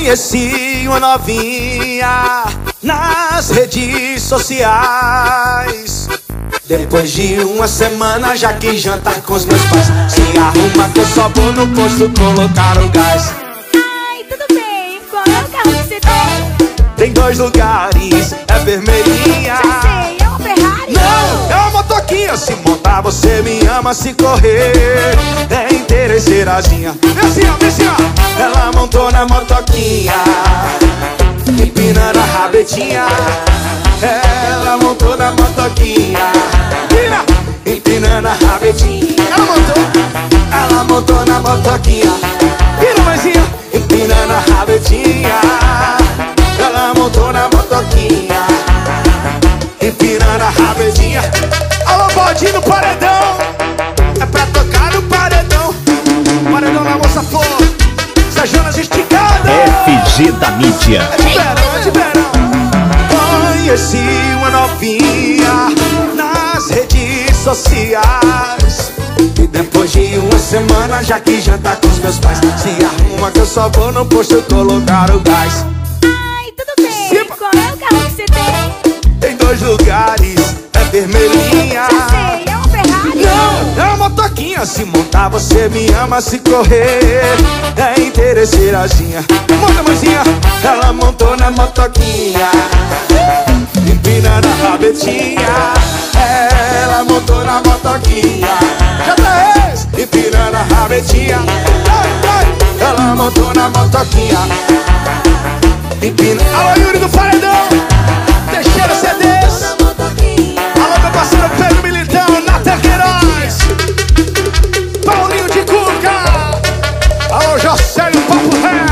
Conheci uma novinha nas redes sociais. Depois de uma semana já quis jantar com os meus pais. Se arruma que eu só vou no posto colocar o gás. Ai, tudo bem, qual é o carro que você tem? Tem 2 lugares, é vermelhinha. Já sei, é uma Ferrari? Não, é uma motoquinha. Se montar você me ama, se correr é interesseirazinha. Vem assim, ó, vem assim, ó. Ela montou na motoquinha, empinando a rabetinha. Ela montou na motoquinha, empinando a rabetinha. Ela montou na motoquinha. Vira, mãezinha, empinando a rabetinha. Ela montou na motoquinha, empinando a rabetinha. Alô, bode no paredão, é pra tocar no paredão. Paredão na moça flor, Jonas esticada. FG da mídia. É de verão, é de verão. Conheci uma novinha nas redes sociais. E depois de uma semana já quis jantar com os meus pais. Se arruma que eu só vou no posto colocar o gás. Ai, tudo bem, qual é o carro que você tem? Tem 2 lugares, é vermelhinha. Já sei, é uma Ferrari? Não, é uma motoquinha. Se montar você me ama, se correr é interesseirazinha. Monta, mãezinha. Ela montou na motoquinha, empinando a rabetinha. Ela montou na motoquinha, empinando a rabetinha. Ela montou na motoquinha, empinando. Alô, Yuri do Paredão, Teixeira CDs. Alô, meu parceiro Pedro Militão, Nathan Queiroz, Paulinho de Cuca. Alô, Jocélio Papo Ré.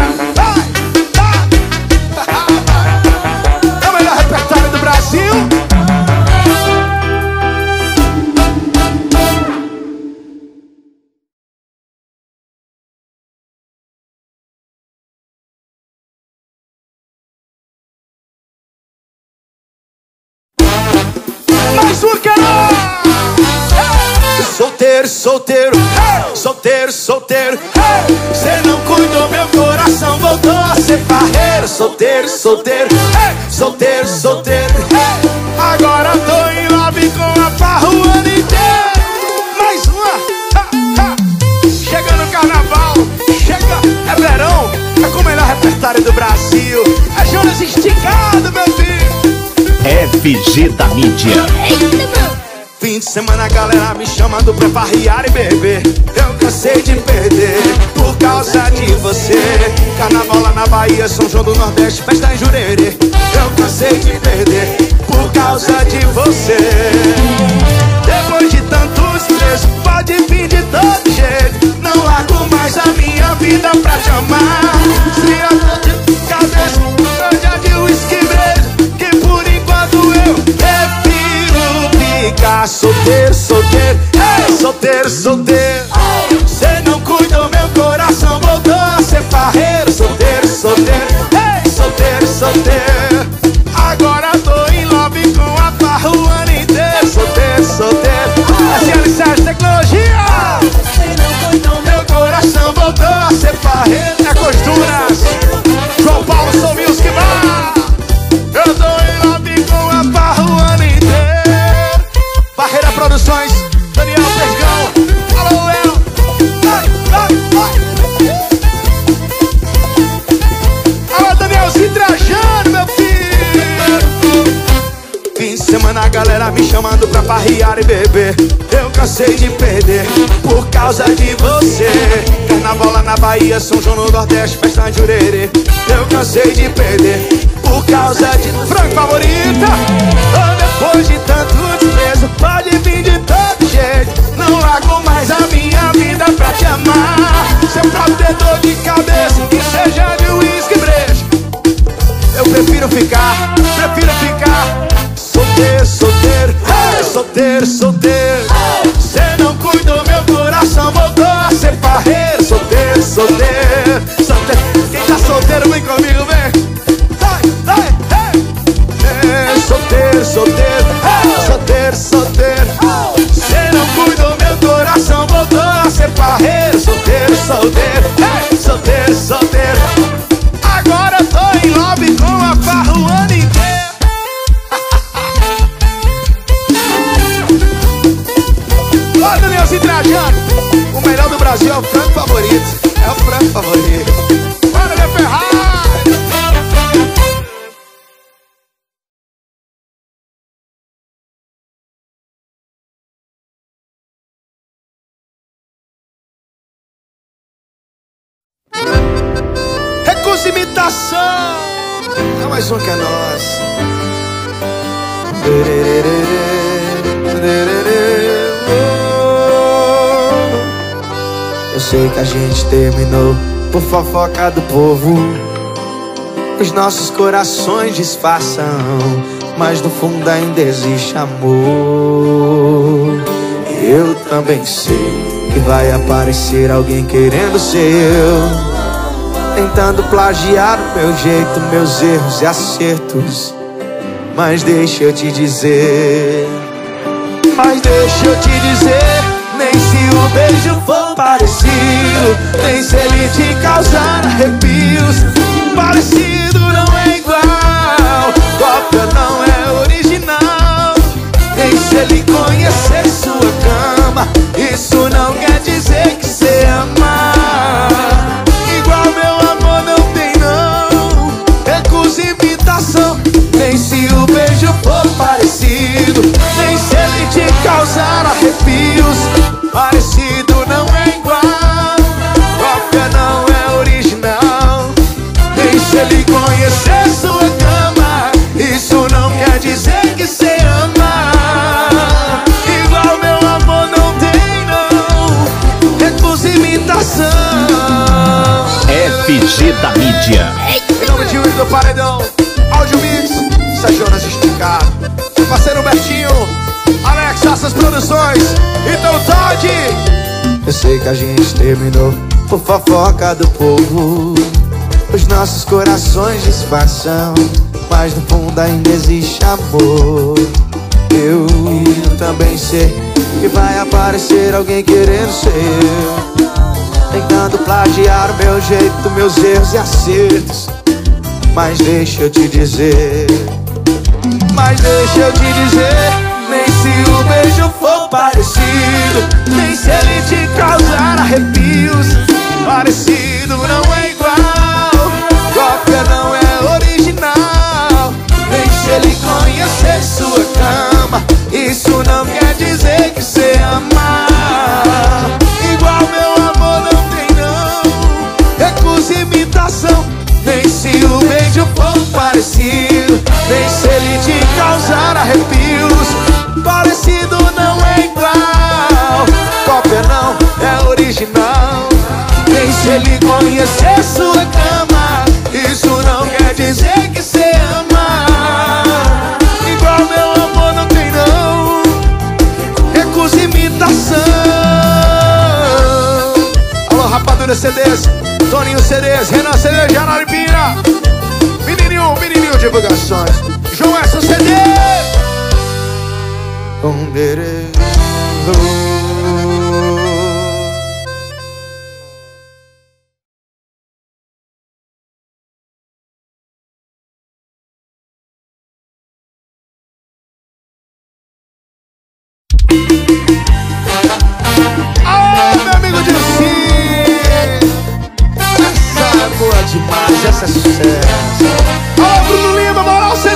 É o melhor repertório do Brasil. Mais um canal. Solteiro, solteiro, solteiro, solteiro. Cê não cuidou, meu coração voltou a ser farreiro. Solteiro, solteiro, solteiro, solteiro. Agora tô em love com a parruana inteira. Mais uma. Chega no carnaval, chega, é verão. É com o melhor repertório do Brasil. É Jonas esticado, meu filho. FG da mídia. Fim de semana a galera me chamando pra farrear e beber. Eu cansei de perder por causa de você. Carnaval lá na Bahia, São João do Nordeste, festa em Jurerê. Eu cansei de perder por causa de você. Depois de tantos preços, pode vir de todo jeito. Não largo mais a minha vida pra te amar. Se eu tô de cabeça, eu já de uísque brejo, que por enquanto eu prefiro ficar solteiro, solteiro, solteiro, solteiro. Cê não cuidou, meu coração voltou a ser farreiro. Solteiro, solteiro, solteiro, solteiro. Agora tô em love com a parruana inteira. Solteiro, solteiro. SL Sérgio Tecnologia. Cê não cuidou, meu coração voltou a ser farreiro. É Costuras, João Paulo, Sou Music Bar. Eu tô em love com a parruana inteira. Barreira Produções, Daniel Pergão. Alô, Léo. Alô, Danielzinho trajando, meu filho. Fim de semana a galera me chamando pra farrear e beber. Eu cansei de perder por causa de você. Carnaval lá na Bahia, São João no Nordeste, festa em Jurerê. Eu cansei de perder por causa de Franco Favorita. Depois de tanto desprezo, pode vir de todo jeito. Não largo mais a minha vida pra te amar. Seu próprio ter dor de cabeça, que seja de uísque brejo. Eu prefiro ficar solteiro, solteiro, solteiro, solteiro. Cê não cuidou, meu coração voltou a ser farreiro. Solteiro, solteiro, solteiro. Quem tá solteiro vem comigo, vem. Solteiro, solteiro, solteiro, solteiro. Cê não cuidou, meu coração voltou a ser farreiro. Solteiro, solteiro, solteiro, solteiro. Agora Bora, Danielzinho Trajano. O melhor do Brasil é o frango favorito. É o frango favorito. Bora, meu Ferrari. Recusa imitação. É mais um que é nós. Eu sei que a gente terminou por fofoca do povo. Os nossos corações disfarçam, mas no fundo ainda existe amor. Eu também sei que vai aparecer alguém querendo ser eu, tentando plagiar o meu jeito, meus erros e acertos. Mas deixa eu te dizer, nem se o beijo for parecido, nem se ele te causar arrepios, parecido não é igual, cópia não é original. Nem se ele conhecer sua cama, isso não quer dizer que cê ama. Igual meu amor não tem não, recusa imitação. Nem se o beijo for parecido, nem se ele te causar arrepios, parecido não é igual, cópia não é original. Nem se ele conhecer sua cama, isso não quer dizer que cê ama. Igual meu amor não tem não, recusa imitação. FG da mídia. Em nome de Yuri do Paredão, Áudio Mix, Jonas Esticado, meu parceiro Bertinho, Alex, essas produções, então Todd. Eu sei que a gente terminou por fofoca do povo. Os nossos corações disfarçam, mas no fundo ainda existe amor. Eu também sei que vai aparecer alguém querendo ser eu, tentando plagiar o meu jeito, meus erros e acertos. Mas deixa eu te dizer, nem se o beijo for parecido, nem se ele te causar arrepios, parecido não é igual, cópia não é original. Nem se ele conhecer sua cama, isso não quer dizer que cê ama. Igual meu amor não tem não, recusa imitação. Nem se o beijo for parecido, nem se ele te causar arrepios, parecido não é igual, cópia não é original. Nem se ele conhecer sua cama, isso não quer dizer que cê ama. Igual meu amor não tem não, recusa imitação. Alô, Rapadura CDs, Toninho CDs, Renan CDs de Araripina, Menininho Divulgações, João Edson CD. Meu amigo Dilcinho, essa é boa demais, essa é sucesso. Bruno Lima, Moral CD.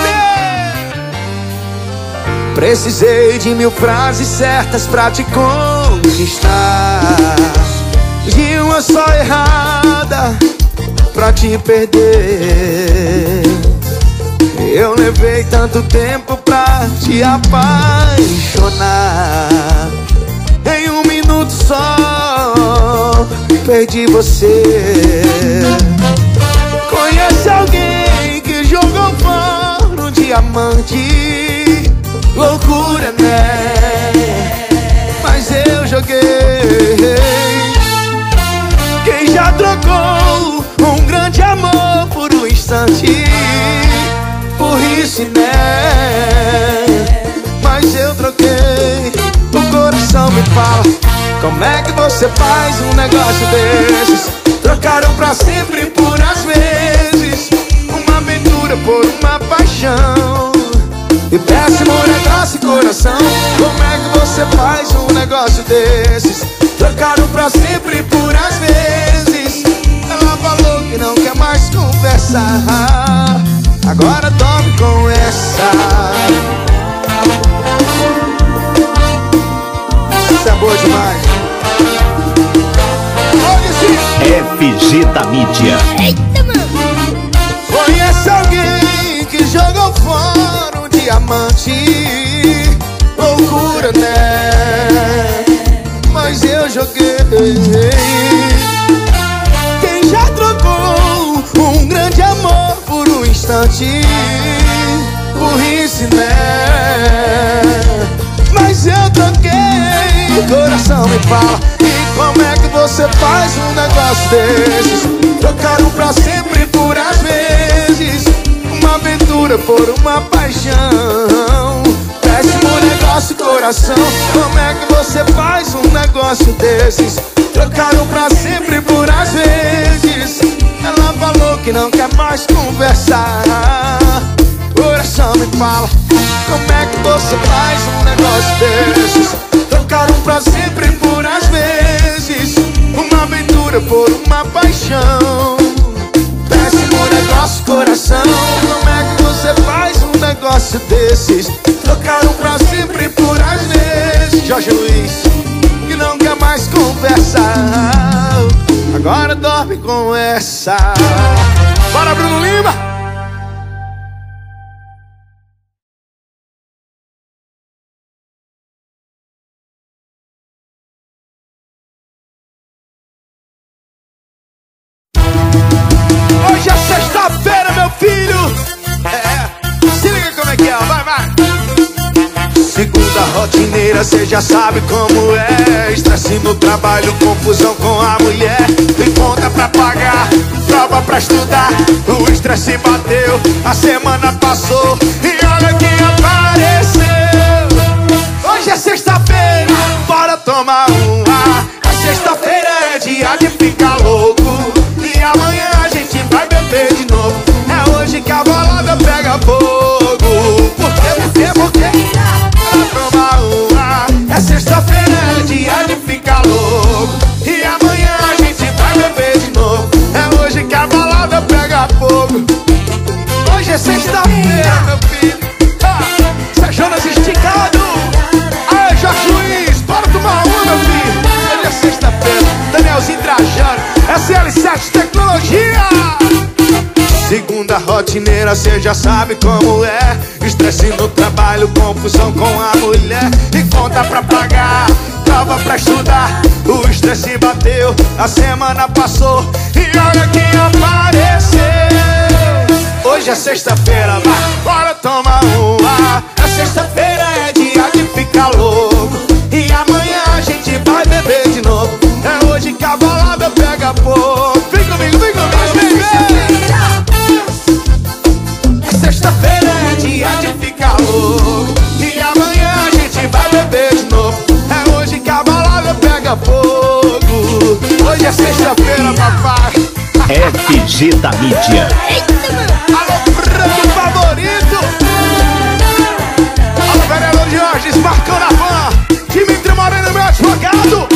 Precisei de 1000 frases certas pra te conquistar, de uma só errada pra te perder. Eu levei tanto tempo pra te apaixonar, em 1 minuto só perdi você. Conhece alguém que jogou fora um diamante? Loucura, né? Mas eu joguei. Quem já trocou um grande amor por um instante? Burrice, né? Mas eu troquei. O coração me fala, como é que você faz um negócio desses? Trocaram pra sempre por às vezes, uma aventura por uma paixão. E péssimo negócio, coração. Como é que você faz um negócio desses? Trocaram pra sempre por às vezes. Ela falou que não quer mais conversar. Agora dorme com essa. Isso é boa demais. FG da mídia. Eita, mano! Conhece alguém que jogou fora um diamante? Loucura, né? Mas eu joguei. Quem já trocou um grande amor por um instante? Burrice, né? Mas eu troquei. O coração me fala. E como é que você faz um negócio desses? Trocaram pra sempre por às vezes. Uma aventura por uma paixão. Péssimo negócio, coração. Como é que você faz um negócio desses? Trocaram pra sempre por às vezes. Ela falou que não quer mais conversar. Coração me fala. Como é que você faz um negócio desses? Trocaram pra sempre por às vezes. Uma aventura por uma paixão. Péssimo negócio, coração. Como é que você faz um negócio desses? Trocaram pra sempre por às vezes. Jorge Luiz, que não quer mais conversar. Agora dorme com essa. Bora, Bruno Lima! Hoje é sexta-feira, meu filho. Se liga como é que é, vai. Segunda rotineira, cê já sabe como é. Estresse no trabalho, confusão com a mulher. Tem conta pra pagar, prova pra estudar. O estresse bateu, a semana passou e olha quem apareceu. Hoje é sexta-feira, bora tomar um ar. A sexta-feira é dia de ficar louco. E amanhã a gente vai beber de novo. É hoje que a balada pega fogo. Por quê? Pra tomar um ar. É sexta-feira, é dia de ficar louco. E amanhã a gente vai beber de novo. É hoje que a balada pega fogo. Hoje é sexta-feira, meu filho. Zé Jonas esticado. Aí, Jorge Luiz, bora tomar uma, meu filho. Hoje é sexta-feira. Danielzinho trajando. SL7 Tecnologia. Segunda rotineira, cê já sabe como é. Estresse no trabalho, confusão com a mulher. E conta pra pagar, prova pra estudar. O estresse bateu, a semana passou e olha quem apareceu. Hoje é sexta-feira, vai, bora tomar um ar. A sexta-feira é dia de ficar louco. E amanhã a gente vai beber de novo. É hoje que a balada pega fogo. Vem comigo, vem comigo, vem, vem. Sexta-feira é dia de ficar louco. E amanhã a gente vai beber de novo. É hoje que a balada pega fogo. Hoje é sexta-feira, papai. FG da mídia. Alô, branco favorito. Alô, vereador Jorge, marcando a van. Dimitri Moreno, meu advogado.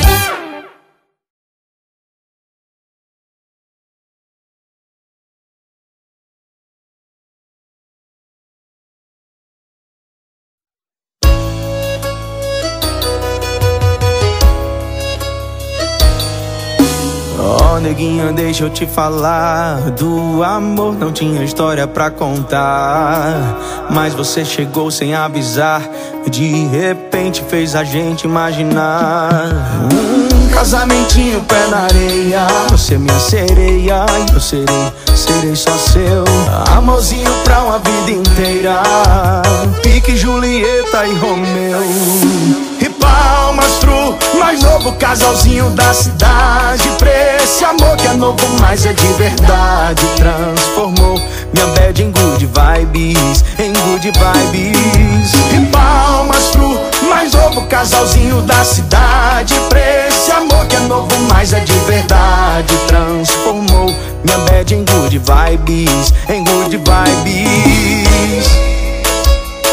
Oh, neguinha, deixa eu te falar. Do amor não tinha história pra contar, mas você chegou sem avisar. De repente fez a gente imaginar casamentinho, pé na areia. Você minha sereia e eu serei só seu. Amorzinho pra uma vida inteira. Pique Julieta e Romeu. E palmas pro mais novo casalzinho da cidade. Pra esse amor que é novo, mas é de verdade. Transformou minha bad em good vibes, em good vibes. E palmas pro mais novo casalzinho da cidade. Pra esse amor que é novo, mas é de verdade. Transformou minha bad em good vibes, em good vibes.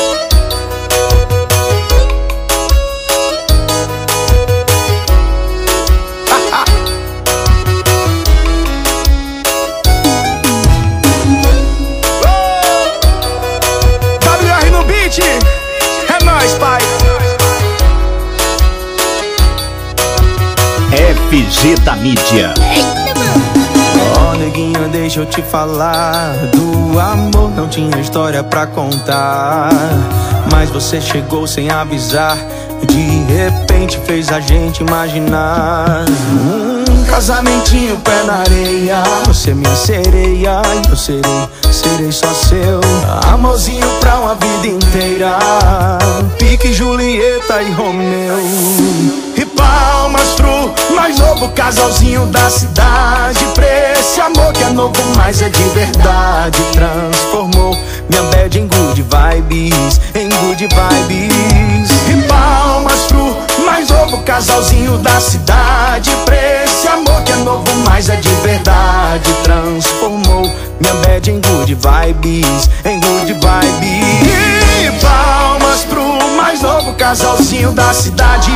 FG da mídia. Ó, neguinha, deixa eu te falar. Do amor não tinha história pra contar, mas você chegou sem avisar. De repente fez a gente imaginar casamentinho, pé na areia. Você minha sereia e eu serei só seu. Amorzinho pra uma vida inteira, pique Julieta e Romeu. E palmas pro mais novo casalzinho da cidade, pra esse amor que é novo, mas é de verdade. Transformou minha bad em good vibes, em good vibes. E palmas pro mais novo casalzinho da cidade, pra esse amor que é novo, mas é de verdade. Transformou minha bad em good vibes, em good vibes. E palmas pro mais novo casalzinho da cidade,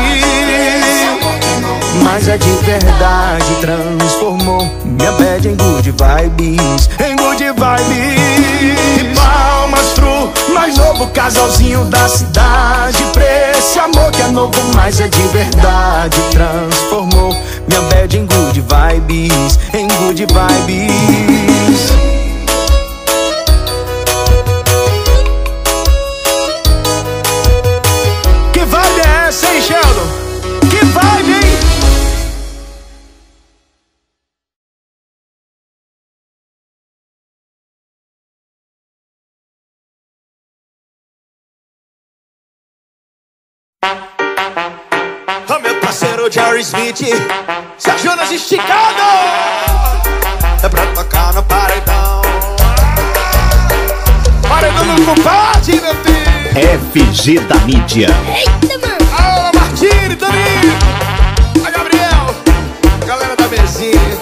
mas é de verdade. Transformou minha bad em good vibes, em good vibes. E palmas pro mais novo casalzinho da cidade, pra esse amor que é novo, mas é de verdade. Transformou minha bad em good vibes, em good vibes. Que vibe é essa, hein, Sheldon? Que vibe, hein? Ô meu parceiro Jerry Smith, Sérgio Jonas esticado, é pra tocar no paredão. Paredão do compadre, meu filho. FG da mídia. Alô, Martini, Toninho, a Gabriel, galera da mesinha.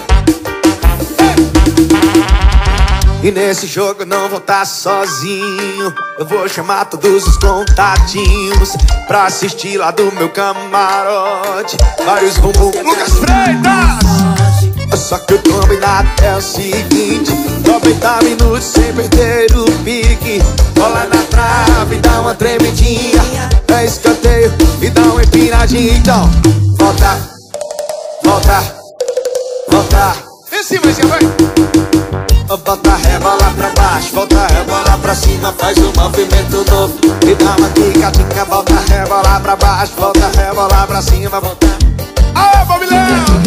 E nesse jogo eu não vou estar sozinho, eu vou chamar todos os contatinhos pra assistir lá do meu camarote. Vários bumbum, Lucas Freitas. Só que o combinado é o seguinte: 90 minutos sem perder o pique. Bola na trave, dá uma tremidinha, é escanteio e dá uma empinadinha. Então, volta, volta, volta. Em cima, vai. Bota a rebola pra baixo, volta a rebola pra cima, faz um movimento novo e dá uma quicadinha. Volta a rebola pra baixo, volta a rebola pra cima, volta. Aê, Bobilão!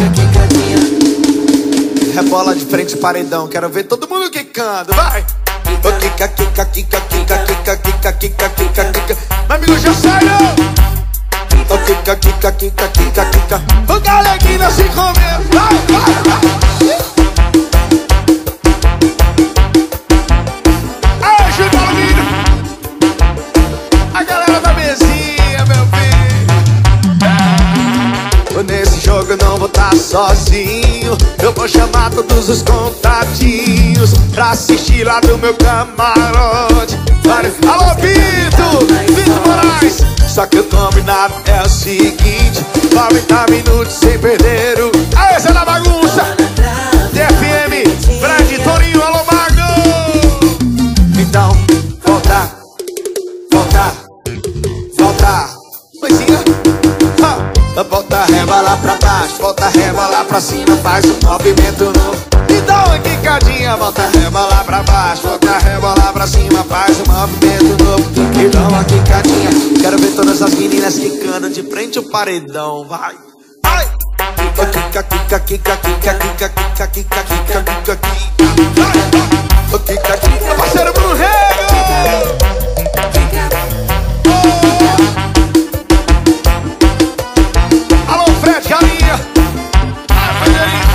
Rebola de frente paredão, quero ver todo mundo quicando, vai! Quica, quica, quica, quica, quica, quica, quica, quica, quica. Meu amigo já saiu! Quica, quica, quica, quica, quica. O galeguinho se comeu, vai, vai, vai! A galera da mesinha, meu filho. Nesse jogo eu não vou estar sozinho, eu vou chamar todos os contatinhos pra assistir lá do meu camarote. Alô, Vitor Moraes. Só que o combinado é o seguinte: 90 minutos sem perder o... Aê, Zé da bagunça, TFM, Fred, Torinho, alô, Mago. Então, volta, volta, volta. Coisinha. Volta a rebola pra baixo, volta a rebola pra cima, faz um movimento novo e dá uma quicadinha. Volta a rebola pra baixo, volta a rebola pra cima, faz um movimento novo e dá uma quicadinha. Quero ver todas as meninas quicando de frente ao paredão, vai. Ai! Quica, quica, quica, quica, quica, quica, quica, quica, quica, quica. Quica, quica, parceiro Bruno Rego. Alô, Fred, galinha. Ai, Frederico.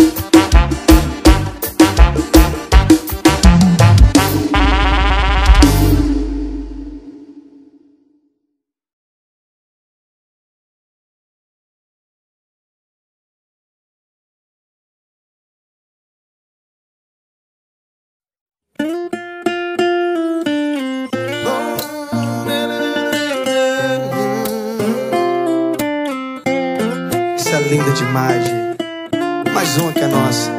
Linda demais, mais uma que é nossa.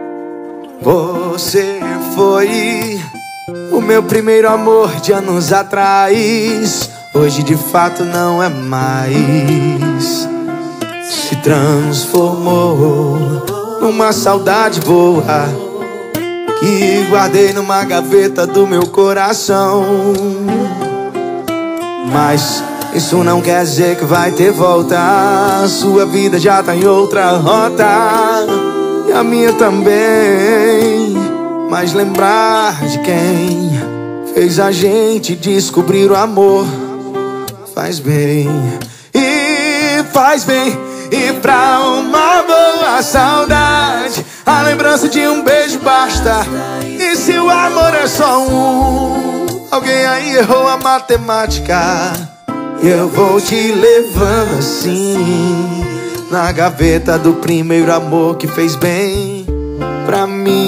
Você foi o meu primeiro amor de anos atrás, hoje de fato não é mais. Se transformou numa saudade boa que guardei numa gaveta do meu coração. Mas isso não quer dizer que vai ter volta. A sua vida já tá em outra rota e a minha também. Mas lembrar de quem fez a gente descobrir o amor faz bem. E faz bem. E pra uma boa saudade, a lembrança de um beijo basta. E se o amor é só um, alguém aí errou a matemática. Eu vou te levando assim na gaveta do primeiro amor que fez bem pra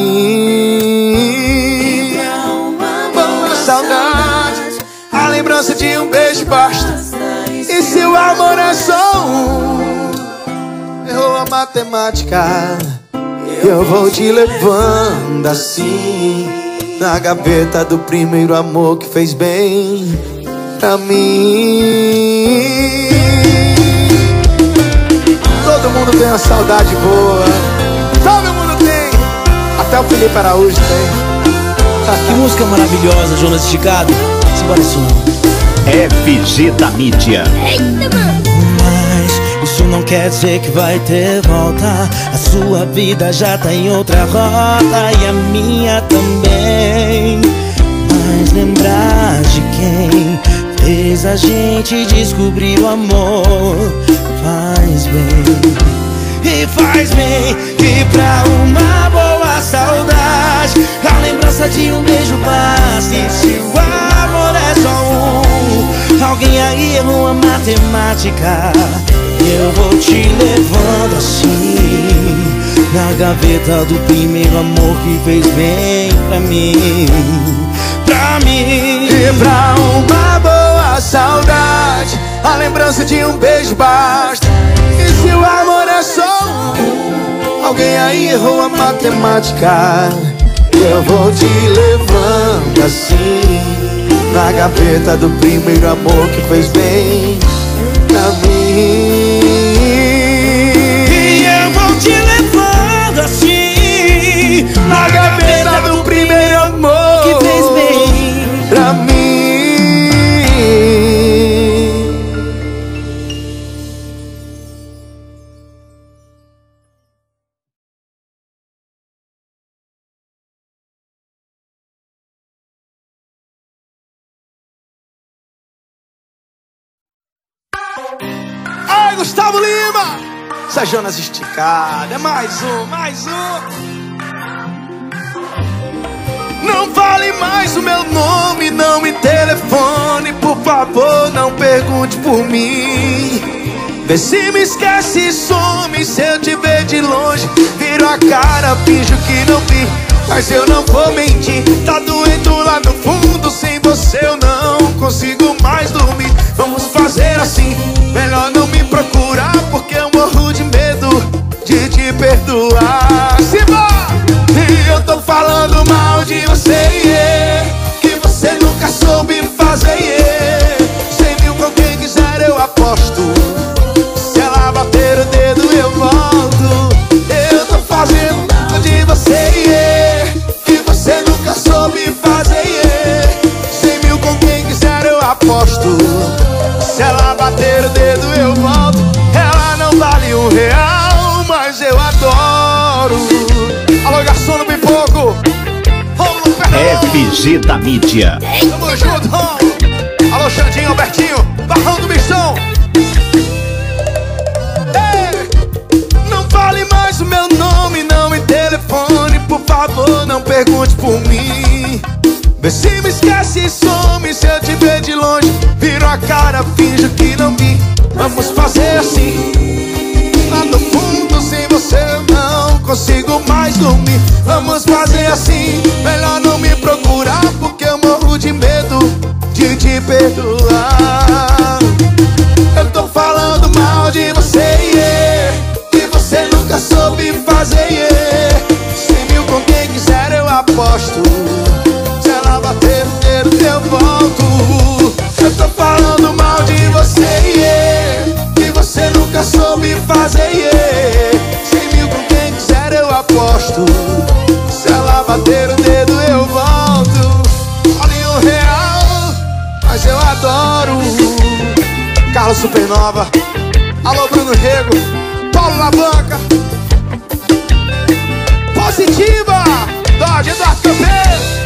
mim. Boa saudade, a lembrança de um beijo basta. E se o amor é só um, errou a matemática. Eu vou te levando assim na gaveta do primeiro amor que fez bem pra mim. Todo mundo tem uma saudade boa, todo mundo tem, até o Felipe Araújo tem. Que música maravilhosa, Jonas Esticado. Simbora isso não. FG da Mídia. Eita, mano. Mas isso não quer dizer que vai ter volta. A sua vida já tá em outra rota e a minha também. Mas lembrar de quem fez a gente descobrir o amor faz bem. E faz bem. E pra uma boa saudade, a lembrança de um beijo basta. E se o amor é só um, alguém aí errou a matemática. Eu vou te levando assim na gaveta do primeiro amor que fez bem pra mim. Pra mim. E pra uma boa saudade, a lembrança de um beijo basta. E se o amor é só um, alguém aí errou a matemática. Eu vou te levando assim na gaveta do primeiro amor que fez bem pra mim. E eu vou te levando assim na gaveta do primeiro amor que fez bem pra mim. Ai, Gustavo Lima, essa é Jonas Esticado. É mais um, mais um. Não fale mais o meu nome, não me telefone, por favor, não pergunte por mim. Vê se me esquece e some, se eu te ver de longe, viro a cara, finjo que não vi, mas eu não vou mentir. Tá doendo lá no fundo, sem você eu não consigo mais dormir. Vamos fazer assim, melhor não me procurar, porque eu morro de medo de te perdoar. Simbora! E eu tô falando mal de você, yeah, que você nunca soube fazer, yeah. 100 mil com quem quiser eu aposto, se ela bater o dedo eu volto. Eu tô fazendo mal de você, yeah, que você nunca soube fazer, yeah. 100 mil com quem quiser eu aposto, se ela bater o dedo eu volto. Ela não vale R$1, mas eu adoro. Alô, garçom do Pipoco, FG da Mídia. tamo junto, Romulo. Alô, Xandinho, Albertinho, Barrão do Bichão. Ei, não fale mais o meu nome, não me telefone, por favor, não pergunte por mim. Vê se me esquece e some, se eu te ver de longe, viro a cara, finjo que não vi. Vamos fazer assim, lá no fundo, sem você eu não consigo mais dormir. Vamos fazer assim, melhor não me procurar, porque eu morro de medo de te perdoar. Eu tô falando mal de você, yeah, que você nunca soube fazer, yeah. 100 mil com quem quiser eu aposto, se ela bater o dedo eu volto. Eu tô falando mal de você, yeah, que você nunca soube fazer, yeah. gosto. Se ela bater o dedo eu volto. Olha o real, mas eu adoro. Carlos Supernova, alô Bruno Rego, Paulo na banca. Positiva, Dodge Eduardo Campeiro.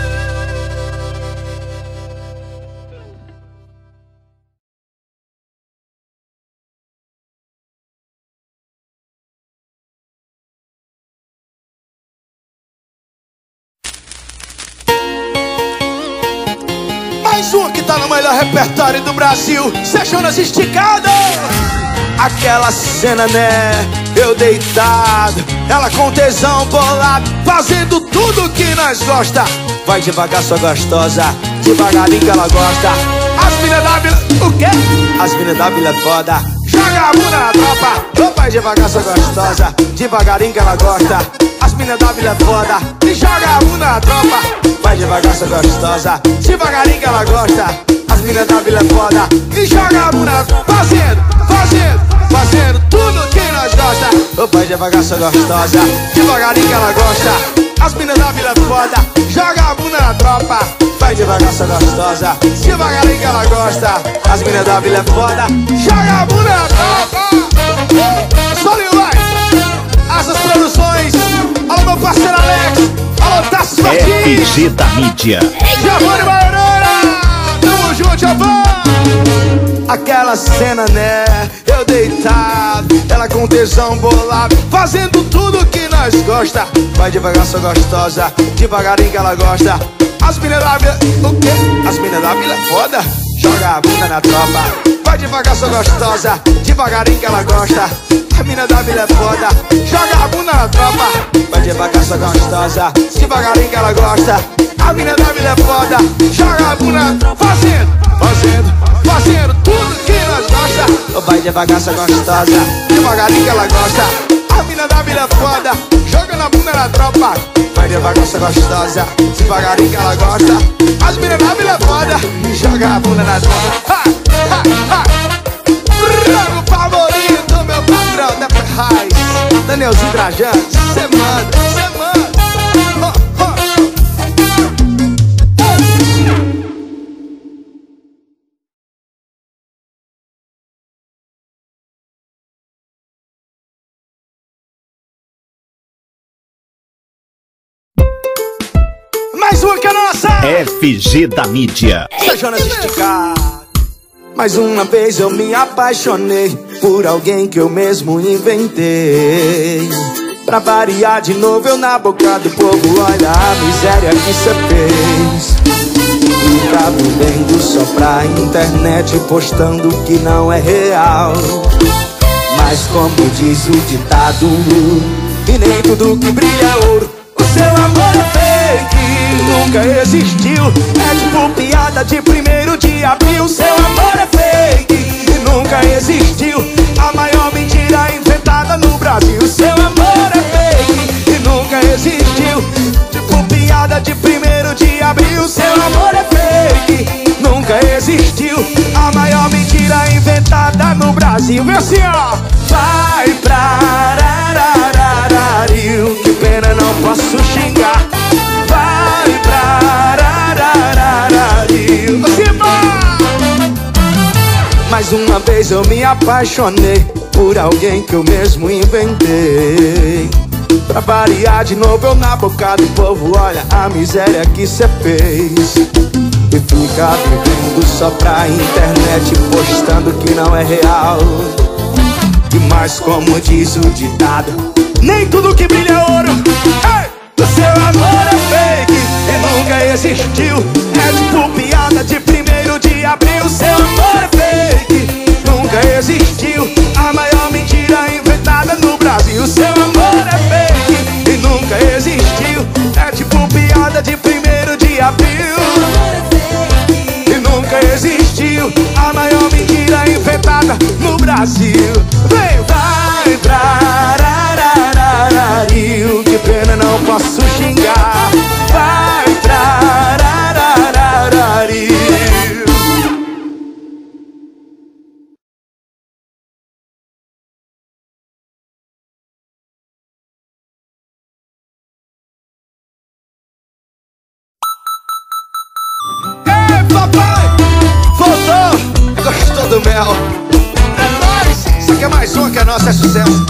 Mais uma que tá no melhor repertório do Brasil, Sejonas Esticadas. Aquela cena, né, eu deitado, ela com tesão bolado, fazendo tudo que nós gosta. Vai devagar, sua gostosa, devagarinho que ela gosta. As mina da vila, o quê? As mina da vila é foda. Joga a bunda na tropa. Oh, vai devagar, sua gostosa, devagarinho que ela gosta. As mina da vila é foda. E joga a bunda na tropa. Vai devagar, sua gostosa, devagarinho que ela gosta. As mina da vila é foda. E joga a bunda na tropa. Fazendo tudo que nós gosta. Oh, vai devagar, sua gostosa, devagarinho que ela gosta. As mina da vila é foda. Joga a bunda na tropa. Vai devagar, sua gostosa, devagarinho que ela gosta. As mina da vila é foda. Joga a bunda na tropa. Solinho vai. Essas produções. Alô meu parceiro Alex. Alô Tassi Martins. FG da mídia. Giovanni Baianeira. Tamo junto, Giovanni. Aquela cena, né, eu deitado, ela com tesão bolado, fazendo tudo que nós gosta. Vai devagar, sua gostosa, devagarinho que ela gosta. As mina da vila, o quê? As mina da vila é foda. Joga a bunda na tropa. Vai devagar, sua gostosa, devagarinho que ela gosta. A mina da vila é foda. Joga a bunda na tropa. Vai devagar, sua gostosa, devagarinho que ela gosta. A mina da vila é foda. Joga a bunda na tropa. Fazendo tudo que nós gosta. Oh, vai devagar, sua gostosa, devagarinho que ela gosta. A mina da vila é foda. Joga na bunda na tropa. Vai devagar, sua gostosa, devagarinho que ela gosta. As mina da vila é foda. Joga a bunda na tropa. Rango favorito, meu patrão da Ferraz, Danielzinho Trajano. Cê manda. Mais uma que é nossa. FG da mídia. Sejonas Esticadas. Mais uma vez eu me apaixonei por alguém que eu mesmo inventei. Pra variar de novo eu na boca do povo, olha a miséria que cê fez. E tá vivendo só pra internet, postando que não é real. Mas como diz o ditado, e nem tudo que brilha é ouro. O seu amor é fake, nunca existiu. É tipo piada de 1º de abril. Seu amor é fake e nunca existiu. A maior mentira inventada no Brasil. Seu amor é fake e nunca existiu. Tipo piada de 1º de abril. Seu amor é fake, nunca existiu. A maior mentira inventada no Brasil. Vê assim, ó. Vai pra Ararario, que pena, não posso xingar. Vai pra Ararario. Mais uma vez eu me apaixonei por alguém que eu mesmo inventei. Pra variar de novo eu na boca do povo, olha a miséria que cê fez. E fica vivendo só pra internet, postando que não é real. E mais como diz o ditado, nem tudo que brilha é ouro. Ei! O seu amor é fake e nunca existiu. É tipo piada de 1º de abril. Seu amor é fake, nunca existiu. A maior mentira inventada no Brasil. Seu amor é fake e nunca existiu. É tipo piada de 1º de abril. E nunca existiu. A maior mentira inventada no Brasil. Vem, vai pra Ararario, que pena, não posso xingar. Vai pra Ararario. do mel. É nóis, isso aqui é mais uma que é nossa, é sucesso.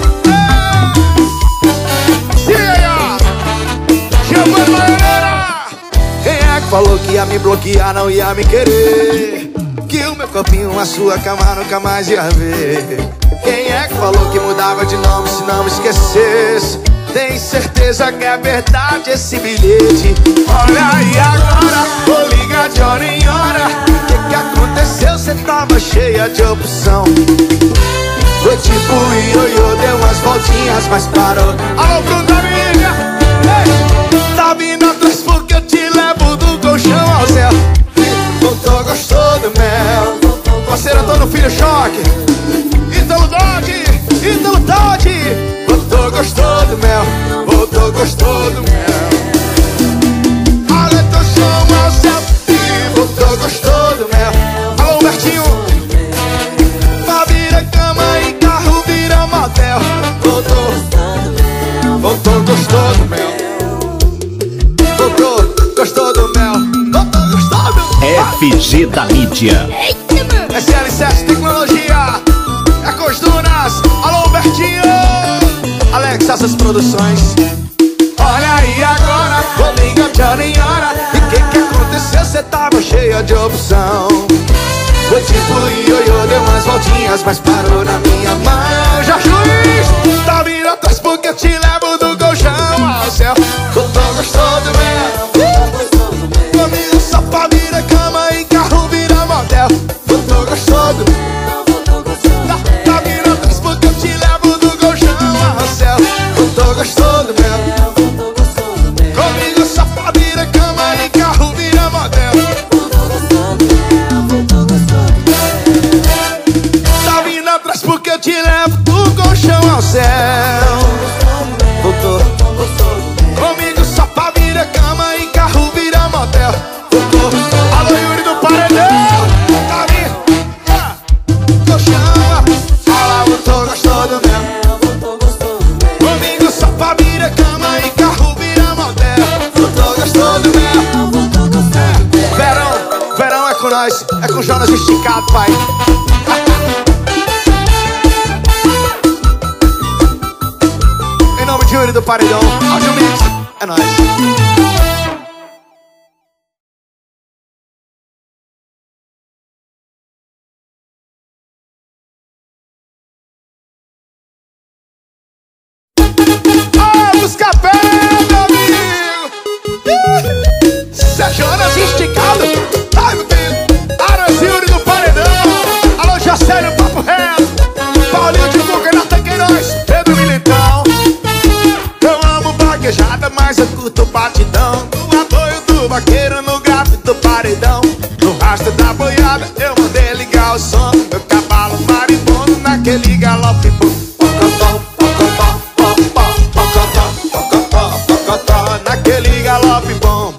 E aí, ó, Giovanni Maioneira. Quem é que falou que ia me bloquear, não ia me querer? Que o meu corpinho, a sua cama nunca mais ia ver. Quem é que falou que mudava de nome se não me esquecesse? Tem certeza que é verdade esse bilhete? Olha aí agora, vou ligar de hora em hora. O que aconteceu? Cê tava cheia de opção. Foi tipo ioiô, deu umas voltinhas, mas parou. Alô, Bruna, tá vindo atrás porque eu te levo do colchão ao céu. Voltou, gostou do mel. Parceiro Antônio Filho Choque, Ítalo Dodge. Voltou, gostou do mel. Voltou, gostou do mel. Olha teu chão ao céu. Voltou, gostou do mel. Alô, Bertinho. Pra vira cama e carro vira motel. Voltou, voltou, gostou do mel. Voltou, gostou do mel. Voltou, gostou do mel. FG da mídia. SL7 Tecnologia. É com os Dunas. Alô, Bertinho. Alex, essas produções. Olha aí agora, vou ligar de hora em hora. E o que aconteceu? Cê tava cheia de opção. Foi tipo ioiô, deu umas voltinhas, mas parou na minha mão. Já juiz, tá vindo atrás porque eu te levo do colchão ao céu. Voltou, gostou do mel. Comigo só pra vira cama e carro vira motel. Voltou, gostou do mel. Tá vindo atrás porque eu te levo do colchão ao céu. Voltou, gostou do mel. Comigo só pra vira cama e carro vira motel. Tá vindo atrás porque eu te levo do colchão ao céu. Voltou. Comigo só pra vira cama e carro vira motel. Voltou. Alô, Yuri do Paredão. Tá vindo colchão. Fala, voltou, gostou do mel. Comigo só pra vira cama e carro vira motel. Voltou, gostou do mel. Verão é com nós. É com o Jonas esticado, pai. Em nome de Yuri do Paredão, Audio Mix, é nóis. Busca pé, meu amigo. Zé Jonas esticado. Ai, meu filho. Aras Yuri do Paredão. Alô, Jacélio, papo reto. Paulinho de Fuga, Natan Queiroz, Pedro Militão. Eu amo vaquejada, mas eu curto batidão. No apoio do vaqueiro, no grave do paredão. No rastro da boiada, eu mandei ligar o som. Meu cavalo marimbondo naquele galope bom. Naquele galope bom.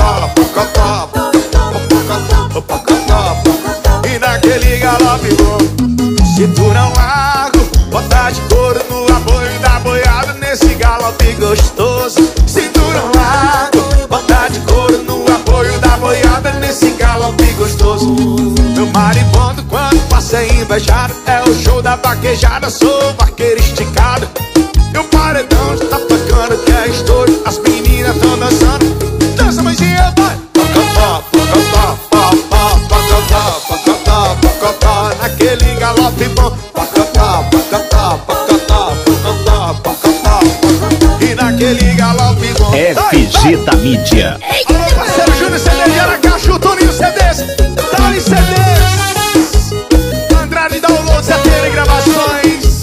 E naquele galope bom. Cinturão largo, bota de couro no apoio da boiada. Nesse galope gostoso. Cinturão largo, bota de couro no apoio da boiada. Nesse galope gostoso. Meu maribondo quando passa invejado. É o show da vaquejada, sou vaqueiro esticado. E o paredão já tá tocando que é estouro. As meninas tão dançando. Dança, mãezinha, vai. Naquele galope bom. E naquele galope bom. FG da mídia. Alô, parceiro Júnior CD de Aracaju, Toninho CDs, Dali CDs, Andrade Downloads, ATL Gravações.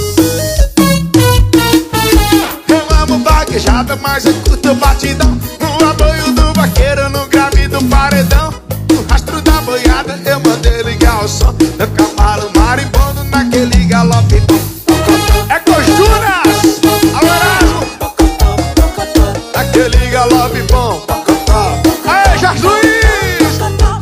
Eu amo vaquejada, mas eu curto batidão. No apoio do vaqueiro, no grave do paredão. No rastro da boiada, eu mandei ligar o som. Meu cavalo marimbondo naquele galope bom. É Costuras, alô Erasmo. Naquele galope bom. Aê, Jorge Luiz.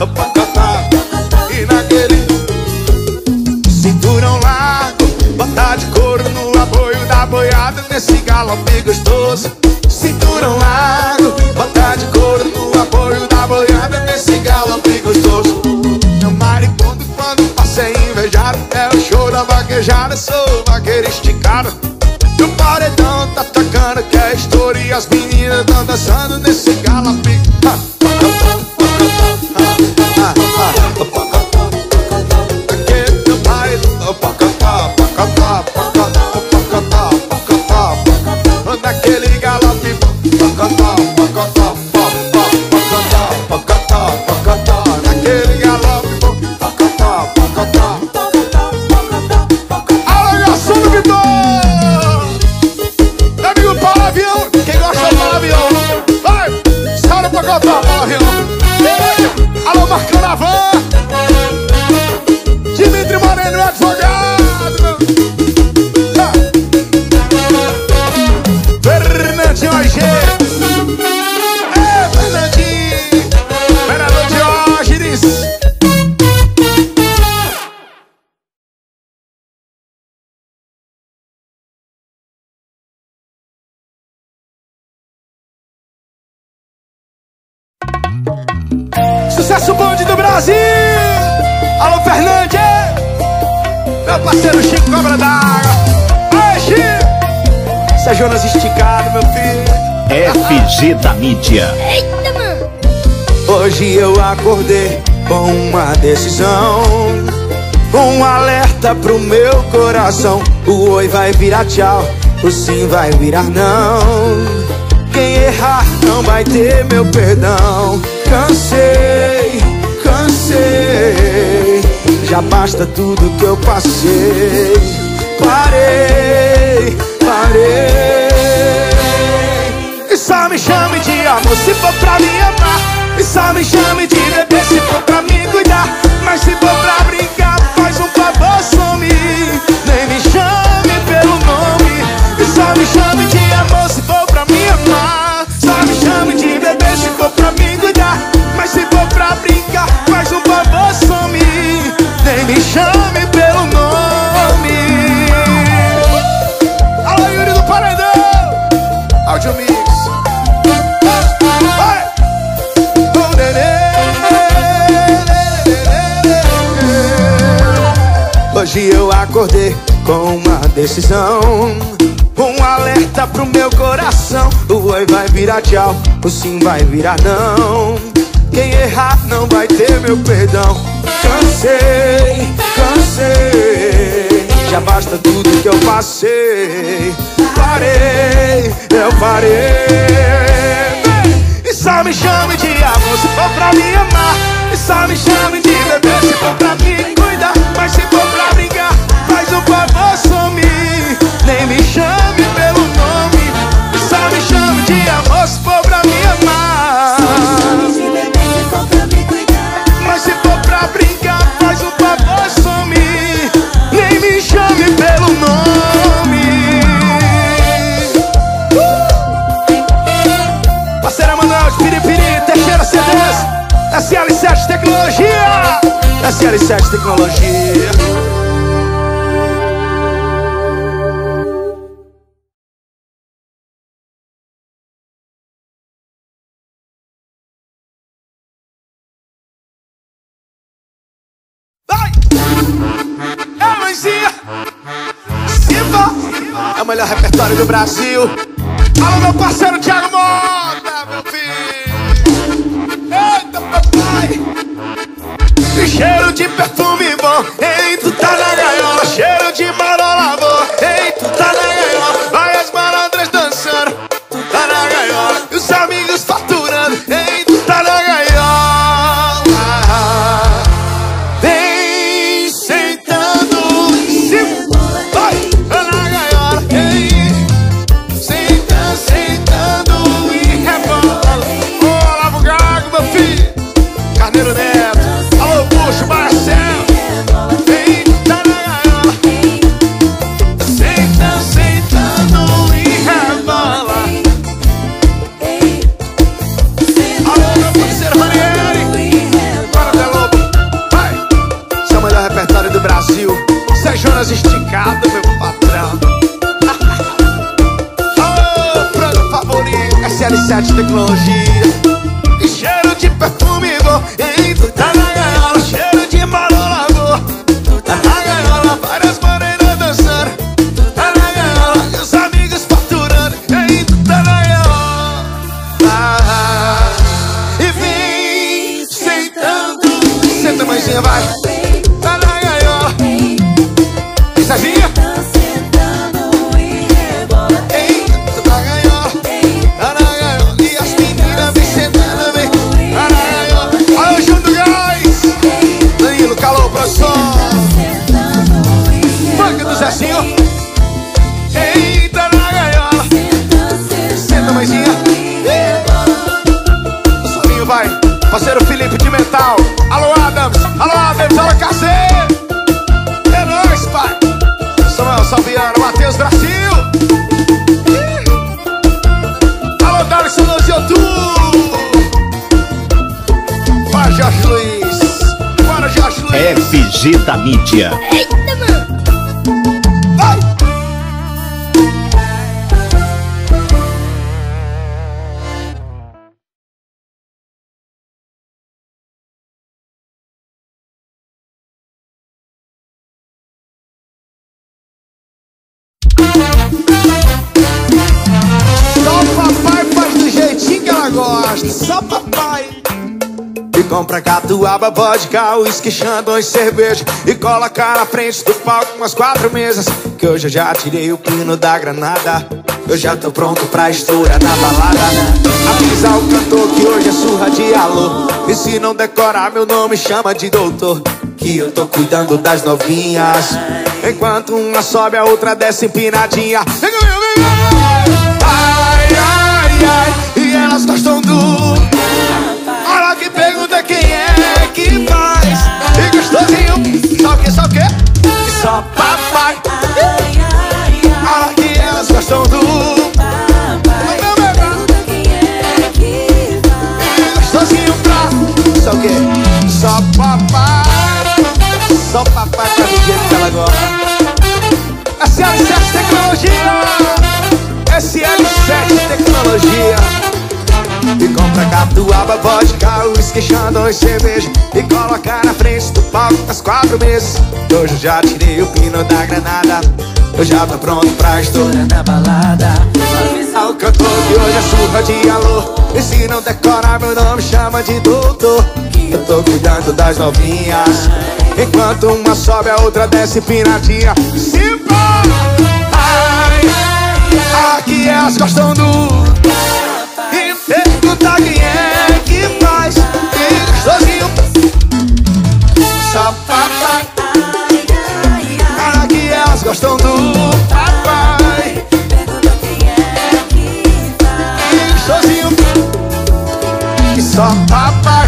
E naquele cinturão largo, bota de couro no apoio da boiada. Nesse galope gostoso. Cinturão largo, bota de couro no apoio da boiada. Nesse galope gostoso. Meu maribondo quando passa em calejado, sou vaqueiro esticado. E o paredão tá tocando que é estouro e as meninas tão dançando nesse galope. Aquele meu pai, naquele galope. Naquele galope. Alô, garçom do Vitor! Meu amigo Paulo Avião, quem gosta do Paulo Avião? Vai! Sai pra cantar, Paulo Avião! Alô, Marcão Avan! Dimitri Moreno, advogado! Fernandinho AG! Fernandinho! Vereador Diógenes! Sucesso bonde do Brasil! Alô, Fernandes! Meu parceiro Chico Cobra d'Água! Ai, Chico! Isso é Jonas esticado, meu filho! FG da mídia. Eita, mano. Hoje eu acordei com uma decisão, um alerta pro meu coração. O oi vai virar tchau, o sim vai virar não. Quem errar não vai ter meu perdão. Cansei, cansei, já basta tudo que eu passei. Parei, parei. E só me chame de amor se for pra me amar. E só me chame de bebê se for pra me cuidar. Mas se for pra brincar, faz um favor, some. Nem me chame pelo nome. E só me chame de amor se for pra me amar. Só me chame de bebê se for pra me cuidar. Mas se for pra brincar, faz um favor, some. Nem me chame pelo nome. Alô, Yuri do Paredão! Audio Mix. Vai! Hoje eu acordei com uma decisão, um alerta pro meu coração. O oi vai virar tchau, o sim vai virar não. Quem errar não vai ter meu perdão. Cansei, cansei, já basta tudo que eu passei. Parei, eu parei. E só me chame de amor se for pra me amar. E só me chame de bebê se for pra me cuidar. Mas se for pra brigar, faz um favor, some. Nem me chame pelo nome. E só me chame de amor se for pra me amar. Mas se for pra brincar, faz um favor, some. Nem me chame pelo nome. Parceira Manuel de Piripiri, Teixeira CDs, SL7 Tecnologia, SL7 Tecnologia. Vai! É, mãezinha! Simba! É o melhor repertório do Brasil. Alô, meu parceiro Thiago Mota, meu filho! Eita, papai! E cheiro de perfume bom, ei, tu tá na gaiola. Cheiro de marola boa, ei, tu tá na gaiola. Vai as malandras dançando, tu tá na gaiola. E os amigos faturando, ei, tu tá na gaiola. Vem sentando em cima, vai, tá na gaiola, ei. Sentando e rebola. Olá, Bugago, meu filho, Carneiro Neto. Alô, Bucho, Marcelo. Vem, tá na gaiola. Sentando e rebola. Alô, meu parceiro Ranieri. Bora, Zé Lobo. Vai. Esse é o melhor repertório do Brasil. Isso é Jonas esticado, meu patrão. Alô, frango favorito, SL7 Tecnologia. E cheiro de perfume bom, ei, tu tá na gaiola. Cheiro de marola boa, tu tá na gaiola. Várias morenas FG da mídia. Eita, mano. Vai! Só o papai faz do jeitinho que ela gosta. Só papai. E compra catuaba, vodka, uísque, chandon, cerveja. E coloca na frente do palco umas 4 mesas. Que hoje eu já tirei o pino da granada. Eu já tô pronto pra estourar na balada. Avisa o cantor que hoje é surra de alô. E se não decorar meu nome, chama de doutor. Que eu tô cuidando das novinhas. Enquanto uma sobe, a outra desce empinadinha. Ai, ai, ai. E elas gostam do... Olha que pergunta quem é que faz. E gostosinho. Só o que, só o que? Só papai. Olha que elas gostam do... E gostosinho pra... Só o que? Só papai. Só papai pra do jeito que ela gosta. SL7 Tecnologia. SL7 Tecnologia. E compra catuaba, vodka, uísque, chandon e cerveja. E coloca na frente do palco as 4 mesas. Hoje eu já tirei o pino da granada. Eu já tô pronto pra estourar na balada. Avisa o cantor que hoje é surra de alô. E se não decorar meu nome, chama de doutor. Eu tô cuidando das novinhas. Enquanto uma sobe, a outra desce empinadinha. Simba! Ai, aqui elas gostam do... E pergunta quem é que faz. E gostosinho. Só papai. Aqui elas gostam do papai. E gostosinho. E só papai.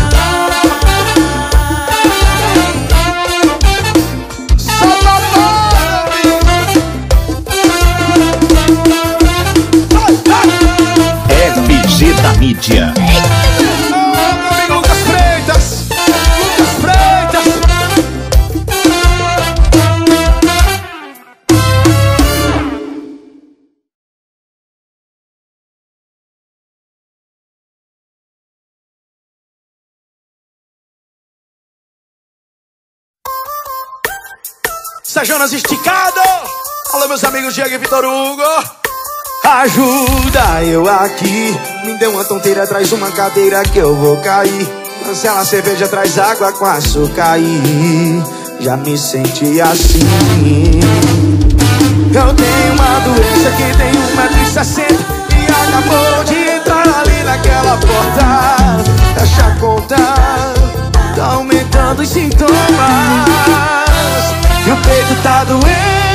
FG da mídia. Meu amigo Lucas Freitas. Lucas Freitas. Sajonas esticado. Alô meus amigos Diego e Vitor Hugo. Ajuda eu aqui. Me deu uma tonteira, traz uma cadeira que eu vou cair. Cancela a cerveja, traz água com açúcar e já me senti assim. Eu tenho uma doença que tem 1,60 m e acabou de entrar ali naquela porta. Fecha a conta, tá aumentando os sintomas. E o peito tá doendo.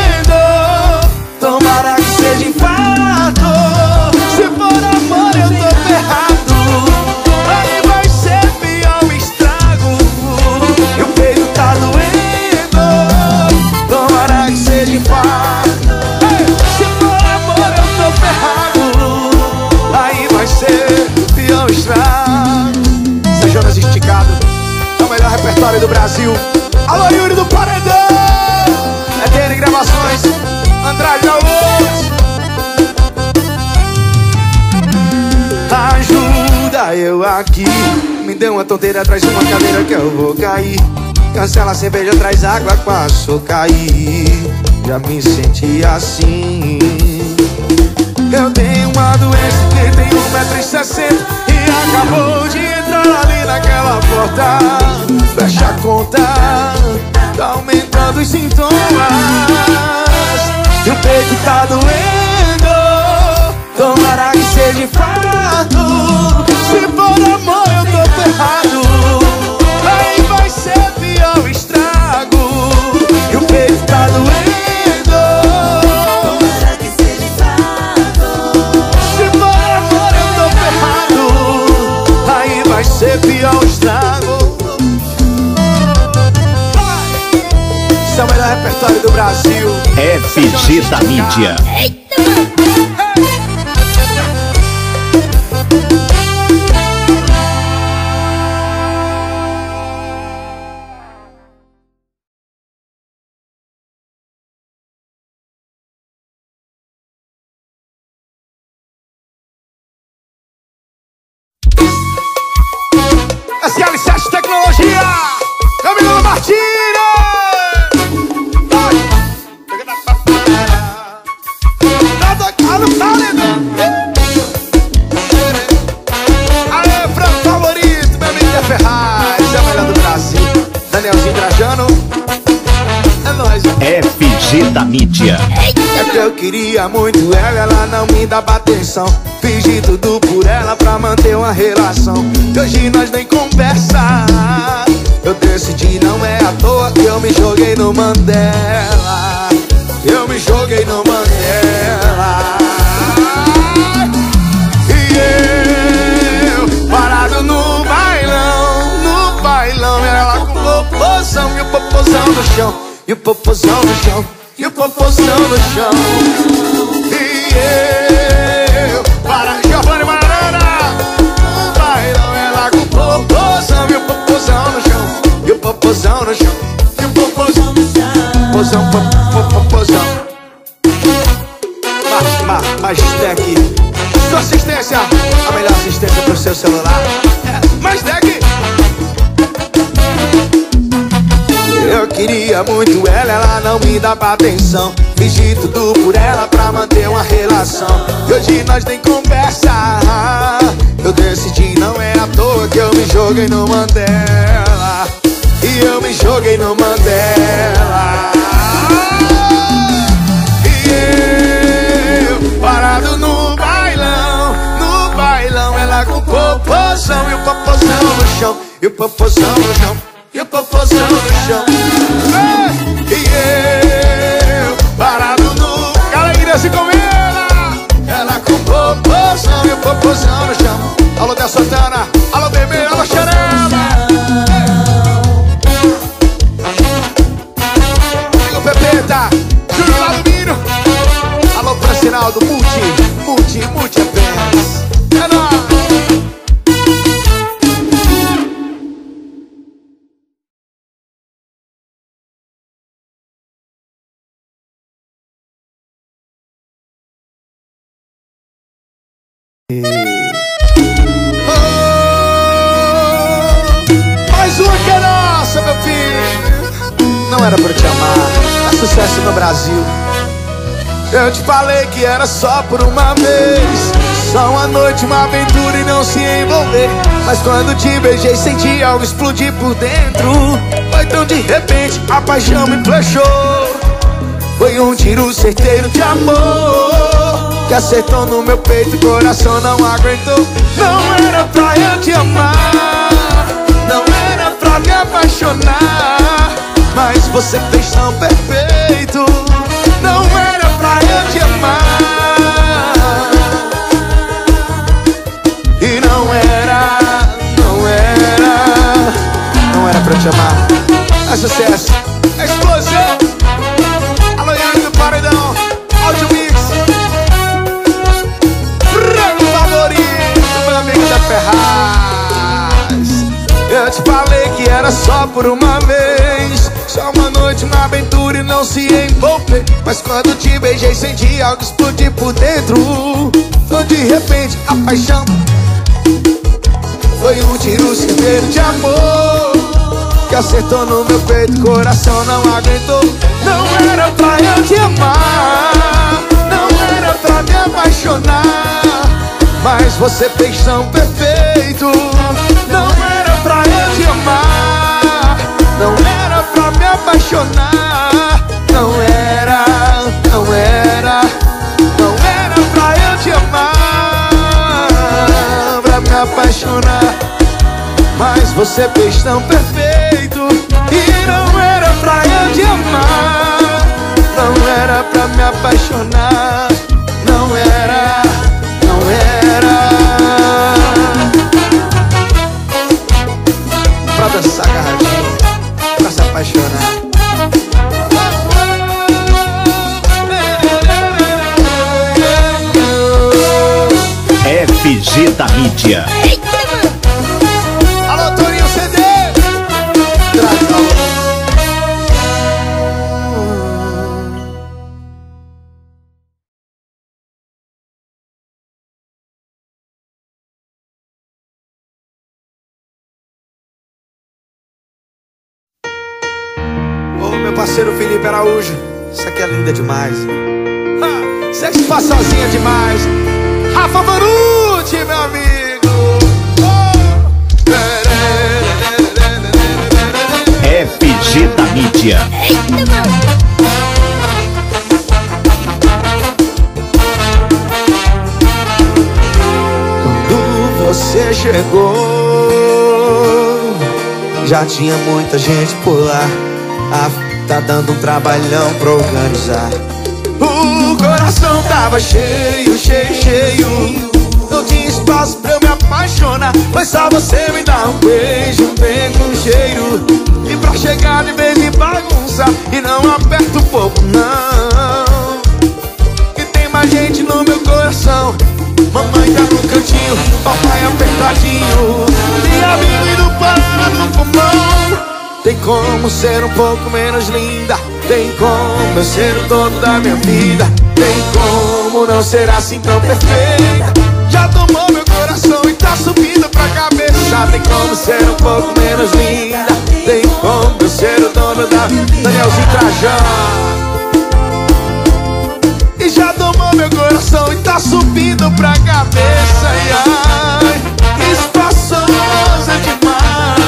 Tomara que seja infarto. Se for amor eu tô ferrado. Aí vai ser pior o estrago. E o peito tá doendo. Tomara que seja infarto. Se for amor eu tô ferrado. Aí vai ser pior o estrago. Sajonas esticado. É o melhor repertório do Brasil. Alô Yuri do Paredão. ETN Gravações. Andrade Augusto. Ajuda eu aqui. Me deu uma tonteira, traz uma cadeira que eu vou cair. Cancela a cerveja, traz água com açúcar e já me senti assim. Eu tenho uma doença que tem 1,60 m e acabou de entrar ali naquela porta. Fecha a conta, tá aumentando os sintomas. E o peito tá doendo. Tomara que seja infarto. Se for amor eu tô ferrado. Aí vai ser pior o estrago. E o peito tá doendo. Tomara que seja infarto. Se for amor eu tô ferrado. Aí vai ser pior o estrago. Esse é o melhor repertório do Brasil. FG da mídia. Eita, mano. SL7 Tecnologia, Camila Martins. Aê, frango favorito, meu amigo de Ferraz, é o melhor do Brasil. Danielzinho Trajano, é nóis. FG da mídia. É que eu queria muito ela não me dava atenção. Fingi tudo por ela pra manter uma relação. E hoje nós nem conversa. Eu decidi, não é à toa que eu me joguei no Mandela. Eu me joguei no Mandela. E eu, parado no bailão, ela com popozão e o popozão no chão. E o popozão no chão, e o popozão no chão. E eu, para Giovanni Marana, no bailão, ela com popozão e o popozão no chão. E o popozão no chão, e o popozão no chão. Popozão, popozão. Mas Tec, sua assistência, a melhor assistência pro seu celular. Mas Tec, eu queria muito ela não me dava atenção. Fingi tudo por ela pra manter uma relação. E hoje nós nem conversa. Eu decidi, não é à toa que eu me joguei no Mandela. E eu me joguei no Mandela. E eu, parado no bailão, ela com popozão e o popozão no chão. E o popozão no chão, e o popozão no chão. E eu, parado no Alegria se comela. Ela com popozão e o popozão no chão. Alô, Del Santana, alô, Bebê, alô, Xerema. Amigo Pepeta, Júlio Alumínio. Alô, Francinaldo, multi apenas. É nóis. Mais uma que é nossa, meu filho. Não era pra te amar, é sucesso no Brasil. Eu te falei que era só por uma vez, só uma noite, uma aventura e não se envolver. Mas quando te beijei senti algo explodir por dentro. Foi tão de repente, a paixão me flechou. Foi um tiro certeiro de amor que acertou no meu peito e o coração não aguentou. Não era pra eu te amar, não era pra me apaixonar, mas você fez tão perfeito. Não era pra eu te amar, e não era pra te amar. É sucesso, é explosão. Alô, Yanni do Paredão, Audio Mix. Frango favorito, meu amigo da Ferraz. Eu te falei que era só por uma vez, só uma noite, uma aventura e não se envolver. Mas quando te beijei senti algo explodir por dentro. Então de repente a paixão foi um tiro certeiro de amor que acertou no meu peito, o coração não aguentou. Não era pra eu te amar, não era pra me apaixonar, mas você fez tão perfeito. Não era pra eu te amar, não era pra me apaixonar, não era pra eu te amar, pra me apaixonar, mas você fez tão perfeito. E não era pra eu te amar, não era pra me apaixonar, não era pra dançar agarradinho, pra se apaixonar. FG da mídia. parceiro Felipe Araújo. Isso aqui é linda demais. Você que faz sozinha demais. Rafa Vanucci, meu amigo. FG da mídia. Quando você chegou, já tinha muita gente por lá. Tá dando um trabalhão pra organizar. O coração tava cheio, cheio, cheio. Não tinha espaço pra eu me apaixonar. Foi só você me dar um beijo, bem com cheiro. E pra chegar de vez em bagunça, e não aperta o pouco, não. E tem mais gente no meu coração. Mamãe tá no cantinho, papai apertadinho. Minha amiga indo parar no pulmão. Tem como ser um pouco menos linda. Tem como eu ser o dono da minha vida. Tem como não ser assim tão perfeita. Já tomou meu coração e tá subindo pra cabeça. Tem como ser um pouco menos linda. Tem como eu ser o dono da... Danielzinho Trajano. E já tomou meu coração e tá subindo pra cabeça. E ai, espaçosa demais.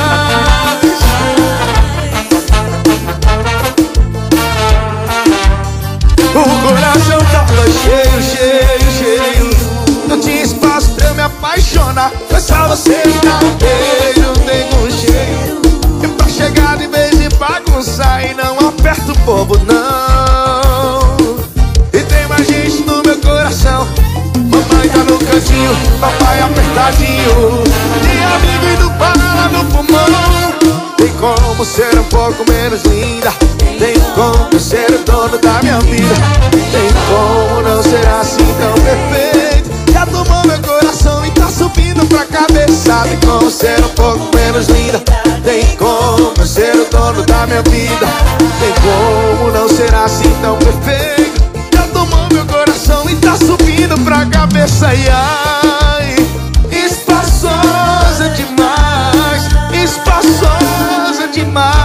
O coração tava cheio, cheio, cheio. Não tinha espaço pra eu me apaixonar. Foi só você me dar um beijo, nem um cheiro. E pra chegar de vez em bagunçar, e não aperta o povo, não. E tem mais gente no meu coração. Mamãe tá no cantinho, papai apertadinho. E amigo indo parar lá no pulmão. Tem como ser um pouco menos linda. Tem como eu ser o dono da minha vida. Tem como não ser assim tão perfeito. Já tomou meu coração e tá subindo pra cabeça. Tem como ser um pouco menos linda. Tem como eu ser o dono da minha vida. Tem como não ser assim tão perfeito. Já tomou meu coração e tá subindo pra cabeça. E ai, espaçosa demais. Espaçosa demais.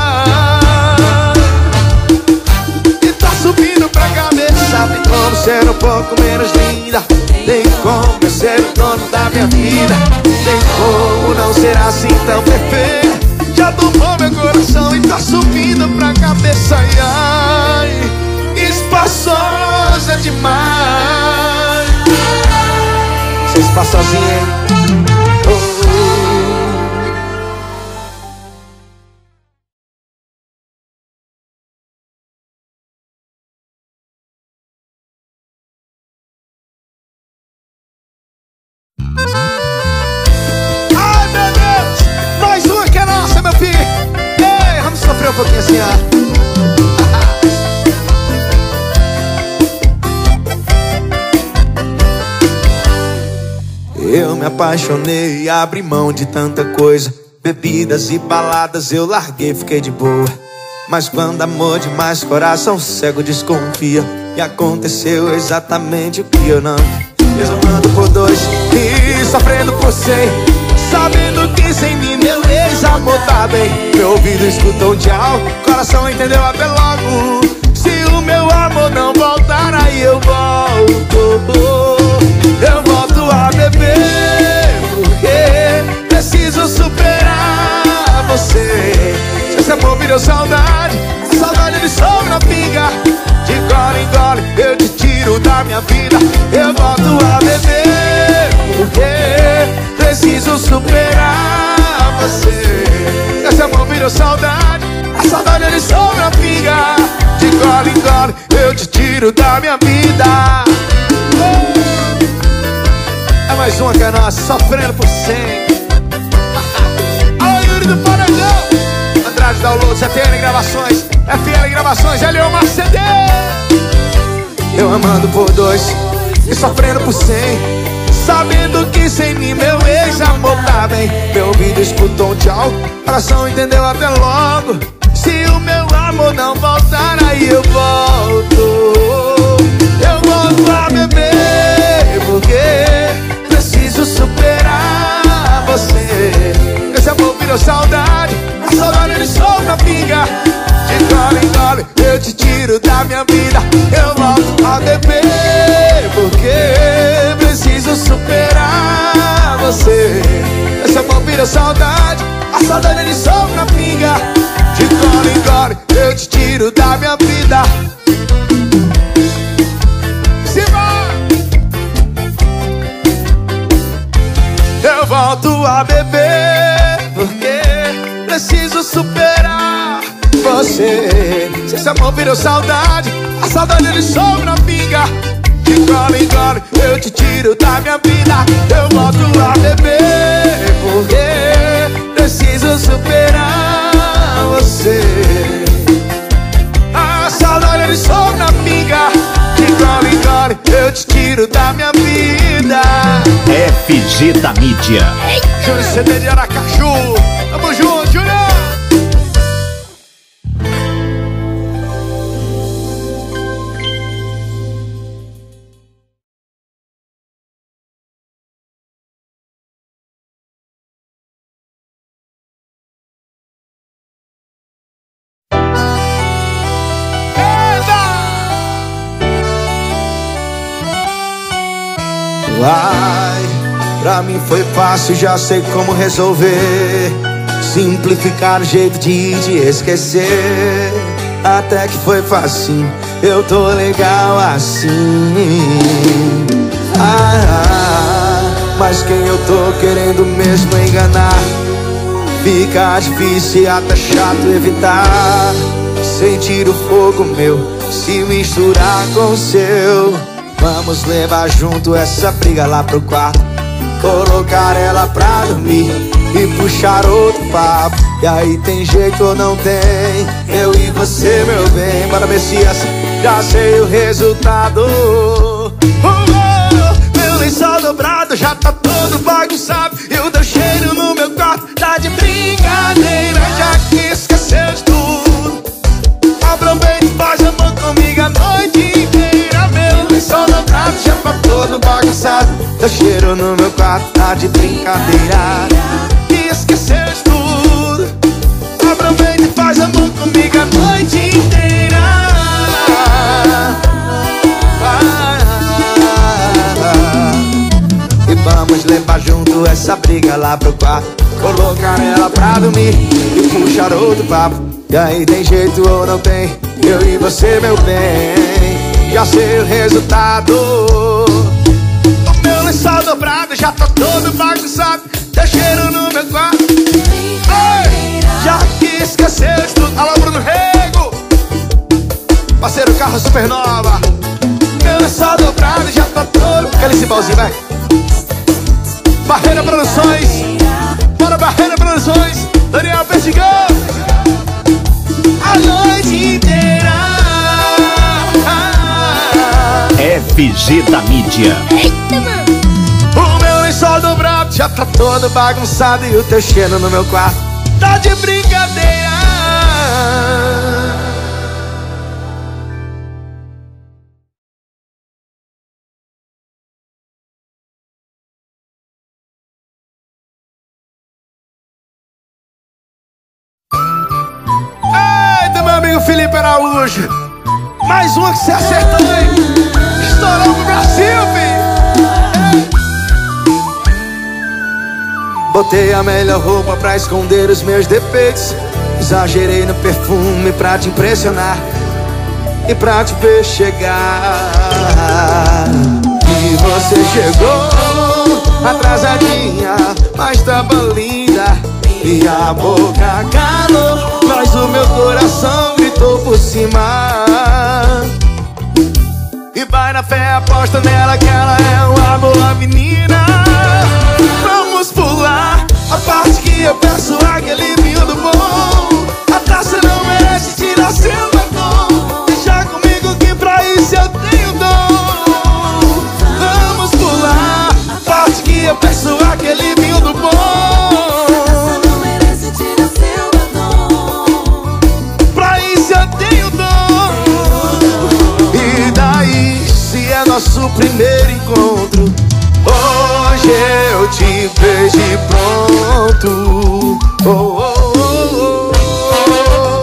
Subindo pra cabeça. Tem como ser um pouco menos linda. Tem como eu ser o dono da minha vida. Tem como não ser assim tão perfeito. Já tomou meu coração e tá subindo pra cabeça. E ai, espaçosa demais. Você está sozinha, hein? Ai, meu Deus! Mais uma que é nossa, meu filho! Ei, vamos sofrer um pouquinho assim, ó. Eu me apaixonei, abri mão de tanta coisa. Bebidas e baladas eu larguei, fiquei de boa. Mas quando amor demais, coração cego desconfia. E aconteceu exatamente o que eu não. Resolvendo por dois e sofrendo por 100. Sabendo que sem mim meu ex-amor tá bem. Meu ouvido escutou um tchau, coração entendeu até logo. Se o meu amor não voltar, aí eu volto. Eu volto a beber, porque preciso superar você. Se esse amor virou saudade, a saudade ele sobe na pinga. De gole em gole eu te tiro da minha vida. Eu volto a beber, porque preciso superar você. Esse amor virou saudade, a saudade ele sobe na pinga. De gole em gole eu te tiro da minha vida. É mais uma que é nossa, sofrendo por 100. Alô, Yuri do Paredão, Andrade Download, CTN Gravações, FL Gravações, Eliomar CD. Eu amando por 2 e sofrendo por 100. Sabendo que sem mim meu ex-amor tá bem. Meu ouvido escutou um tchau, coração entendeu até logo. Se o meu amor não voltar, aí eu volto. Eu volto a beber, porque preciso superar você. Esse amor virou saudade, a saudade ele solta a pinga. De gole em gole eu vira saudade, a saudade ele sobe na pinga. De gole em gole eu te tiro da minha vida. Eu volto a beber porque preciso superar você. Se esse amor virou saudade, a saudade ele sobe na pinga. De gole em gole eu te tiro da minha vida. Eu volto a beber porque preciso superar você. A saudade ele sobe na pinga. De gole em gole eu te tiro da minha vida. FG da mídia. Júnior CD de Aracaju. Tamo junto, Júnior. Ai, pra mim foi fácil, já sei como resolver. Simplificar o jeito de te esquecer. Até que foi facinho, eu tô legal assim. Mas quem eu tô querendo mesmo enganar? Fica difícil e até chato evitar. Sentir o fogo meu se misturar com o seu. Vamos levar junto essa briga lá pro quarto, colocar ela pra dormir e puxar outro papo. E aí tem jeito ou não tem? Eu e você, meu bem. Bora ver se assim já sei o resultado. Meu lençol dobrado já tá todo bagunçado e o teu cheiro no meu quarto tá de brincadeira. Já que esqueceu de tudo, aproveita e faz amor comigo a noite inteira. Meu lençol dobrado já tá todo bagunçado, teu cheiro no meu quarto tá de brincadeira. E esqueceu de tudo, aproveita e faz amor comigo a noite inteira. E vamos levar junto essa briga lá pro quarto, colocar ela pra dormir e puxar outro papo. E aí tem jeito ou não tem? Eu e você, meu bem, já sei o resultado. O meu lençol dobrado já tá todo bagunçado, teu cheiro no meu quarto. Ei, já que esqueceu de tudo. Alô, Bruno Rego, parceiro Carro Supernova. Meu lençol dobrado já tá todo. Aquele cimbalzinho, vai. Barreira Produções, bora Barreira Produções, Daniel Perdigão. A noite inteira. FG da mídia. Eita, mano. O meu lençol dobrado já tá todo bagunçado e o teu cheiro no meu quarto tá de brincadeira. Eita, meu amigo Felipe Araújo, mais uma que você acertou, hein? Estourou pro Brasil, filho. Botei a melhor roupa pra esconder os meus defeitos. Exagerei no perfume pra te impressionar e pra te ver chegar. E você chegou atrasadinha, mas tava linda. E a boca calou, mas o meu coração gritou por cima. E vai na fé, aposta nela que ela é uma boa menina. Vamos pular a parte que eu peço aquele vinho do bom. A taça não merece tirar seu batom. Deixa comigo que pra isso eu tenho dom. Vamos pular a parte que eu peço aquele vinho do bom. Nosso primeiro encontro, hoje eu te vejo e pronto. Oh, oh, oh, oh.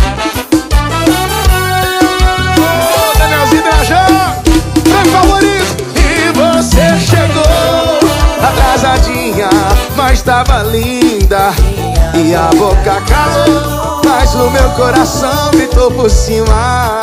Oh, Danielzinho Drajão, meu favorito. E você chegou atrasadinha, mas estava linda e a boca calou, mas o meu coração gritou por cima.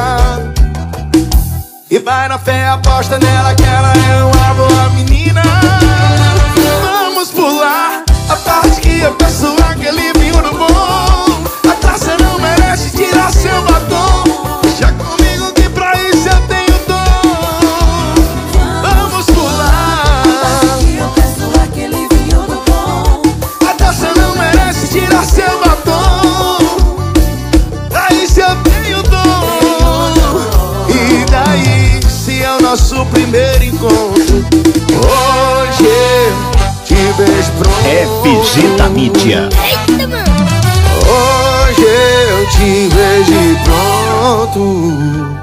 E vai na fé, aposta nela que ela é uma boa menina. Vamos pular a parte que eu peço aquele vinho do bom. A taça não merece tirar seu batom. Deixa comigo que pra isso eu tenho dom. Vamos pular que eu peço aquele vinho do bom. A taça não merece tirar seu batom. Pra isso eu tenho dom. E daí se é o nosso primeiro encontro? Hoje eu te vejo pronto. FG da mídia. Eita, mano. Hoje eu te vejo pronto.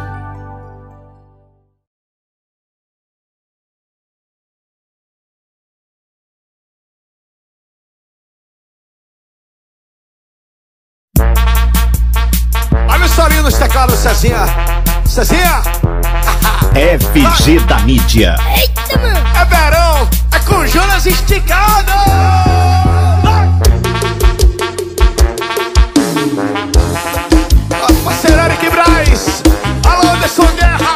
Olha o solinho nos teclados, Cezinha. Cezinha! FG da mídia. Eita, mano. É verão, é com Jonas esticado. Parceiro Eric Braz. Alô, Anderson Guerra.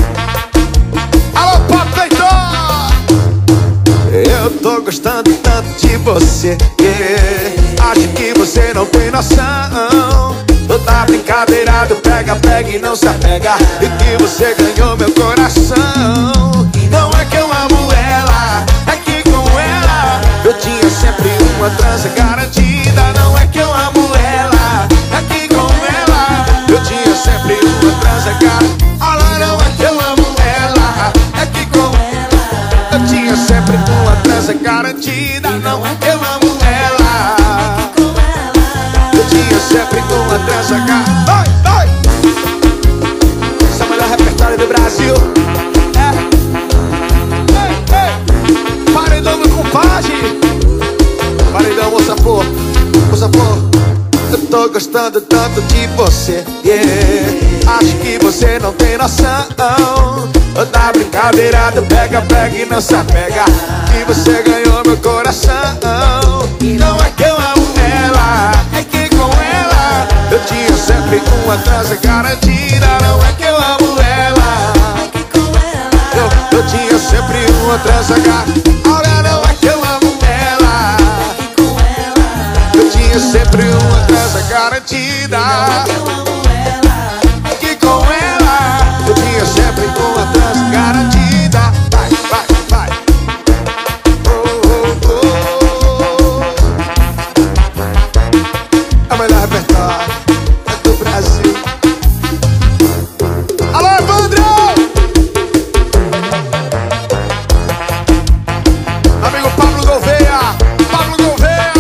Alô, Papo Leitor. Eu tô gostando tanto de você, acho que você não tem noção. Toda brincadeira do pega, pega e não se apega, e que você ganhou meu coração. Não é que eu amo ela, é que com ela eu tinha sempre uma trança garantida. Não é que eu amo ela, é que com ela eu tinha sempre uma trança garantida. Olha, não é que eu amo ela, é que com ela eu tinha sempre uma trança garantida. Não é que eu amo ela, eu tinha sempre uma trança garantida. Vai, vai! Essa é o melhor repertório do Brasil. Paredão do compadre. Paredão, moça pô. Moça pô. Eu tô gostando tanto de você, acho que você não tem noção. Da brincadeira do pega, pega e não se apega, que você ganhou meu coração. Não é que eu amo ela, é que com ela eu tinha sempre uma trança garantida. Não é que eu amo ela, é que com ela eu tinha sempre uma trança garantida. Olha, não é que eu amo ela, é que com ela eu tinha sempre uma trança garantida. Não é que eu amo ela, é que com ela eu tinha sempre uma trança garantida. Vai, vai, vai. Oh, oh, oh. É o melhor repertório do Brasil. Alô, Evandro! Amigo Pablo Gouveia. Pablo Gouveia.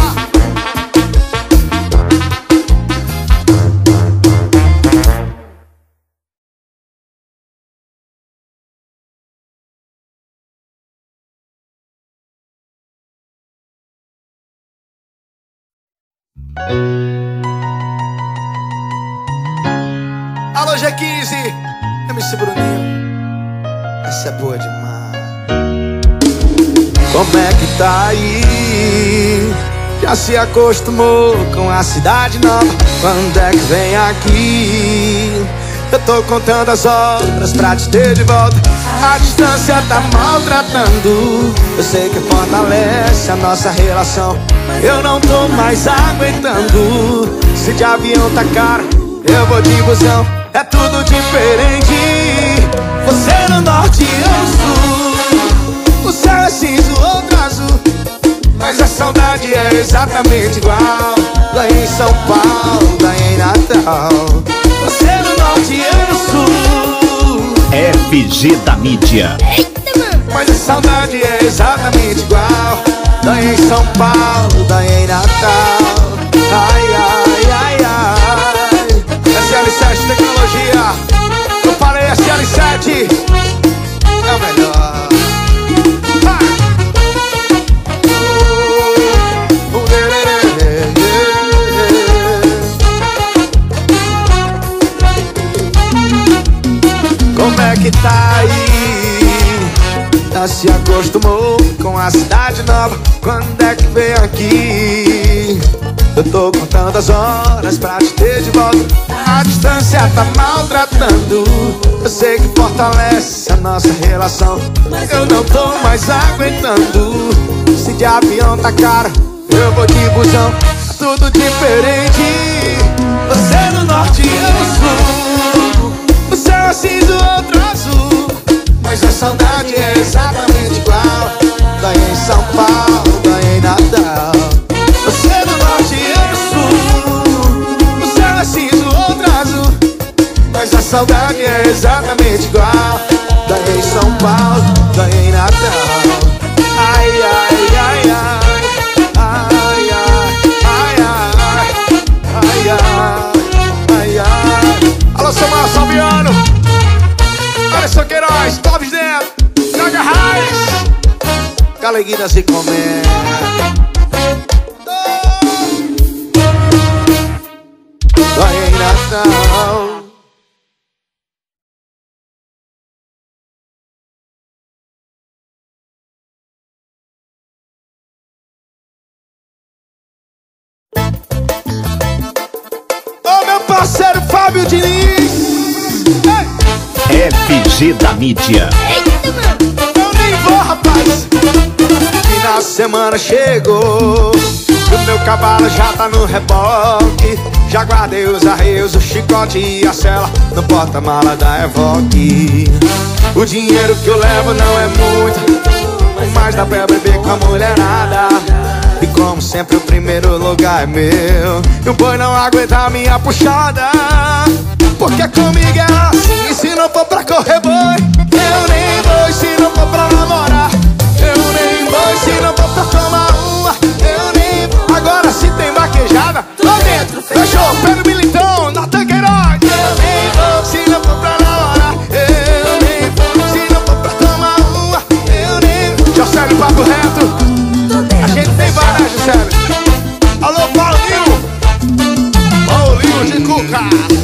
Alô, G15, MC Bruninho. Essa é boa demais. Como é que tá aí? Já se acostumou com a cidade nova? Quando é que vem aqui? Eu tô contando as horas pra te ter de volta. A distância tá maltratando. Eu sei que fortalece a nossa relação. Eu não tô mais aguentando. Se de avião tá caro, eu vou de busão. É tudo diferente. Você no norte e eu sul. O céu é cinza, o outro azul, mas a saudade é exatamente igual. Ganhei em São Paulo, ganhei em Natal. Você no norte e eu no sul. FG da mídia. Eita, mano. Mas a saudade é exatamente igual. Ganhei em São Paulo, ganhei em Natal. Ai, ai, ai, ai. SL7 Tecnologia. Eu falei SL7 é o melhor. Como é que tá aí? Tá se acostumando acostumou com a cidade nova. Quando é que vem aqui? Eu tô contando as horas pra te ter de volta. A distância tá maltratando. Eu sei que fortalece a nossa relação, mas eu não tô mais aguentando. Se de avião tá caro, eu vou de busão. Tudo diferente. Você no norte e eu no sul. O céu é cinza, o outro azul, mas a saudade é exatamente igual. Daí em São Paulo, daí em Natal. Você no norte e eu no sul. O céu é cinza, o outro azul, mas a saudade é exatamente igual. Daí em São Paulo, daí em Natal. Ai, ai, ai, ai. Ai, ai, ai, ai. Ai, ai, ai, ai. Alô, Samuel Salviano. Alisson Queiroz, Clóvis Neto, Gaga Raiz, Galeguinas e Comé. Dói em Natal. Ô meu parceiro Fábio Diniz. FG da mídia. Eu nem vou, rapaz. Final de semana chegou, o meu cavalo já tá no reboque. Já guardei os arreios, o chicote e a sela no porta-mala da Evoque. O dinheiro que eu levo não é muito, mas dá pra beber com a mulherada. E como sempre o primeiro lugar é meu, e o boi não aguenta a minha puxada. Porque comigo é assim, se não for pra correr boi, eu nem vou. E se não for pra namorar, eu nem vou. E se não for pra tomar uma, eu nem vou. Agora se tem vaquejada, tô dentro, fechou. Pedro Militão, Natan Queiroz, eu nem vou. Se não for pra namorar, eu nem vou. Se não for pra tomar uma, eu nem vou. Josélio Papo Reto, a gente tem várias, Josélio. Alô, Paulinho, Paulinho de Cuca.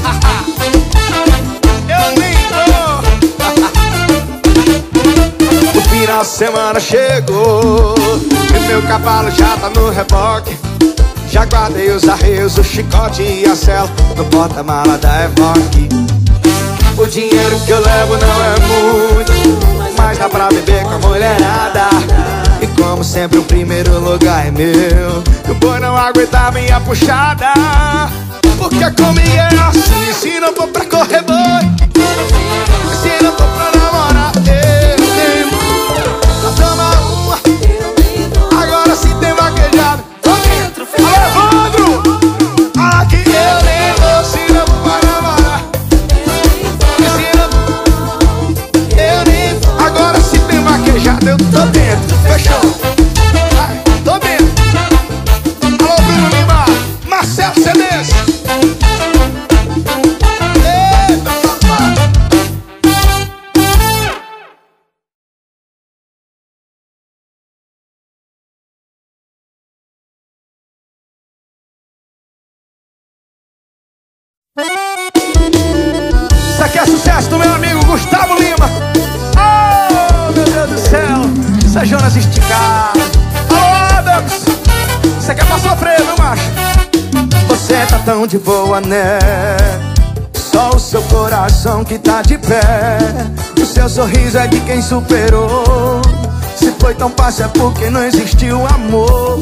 Final de semana chegou, e meu cavalo já tá no reboque. Já guardei os arreios, o chicote e a sela no porta-mala da Evoque. O dinheiro que eu levo não é muito, mas dá pra beber com a mulherada. E como sempre o primeiro lugar é meu, e o boi não aguenta a minha puxada. Porque comigo é assim, se não for pra correr boi, se não for pra namorar, toma uma, agora se tem vaquejada, tô dentro, Alevandro, aqui eu nem vou. Se não for pra namorar, se não, eu nem vou. Agora se tem vaquejada, eu tô dentro, fechou. Ai, tô dentro. Alô, Bruno Lima, Marcelo Cedes. Eita, papai. Isso aqui é sucesso do meu amigo Gustavo Lima. Oh, meu Deus do céu, isso é Jonas esticado. Alô, Adams, isso aqui é pra sofrer, meu macho. Você tá tão de boa, né? Só o seu coração que tá de pé. O seu sorriso é de quem superou. Se foi tão fácil é porque não existiu amor.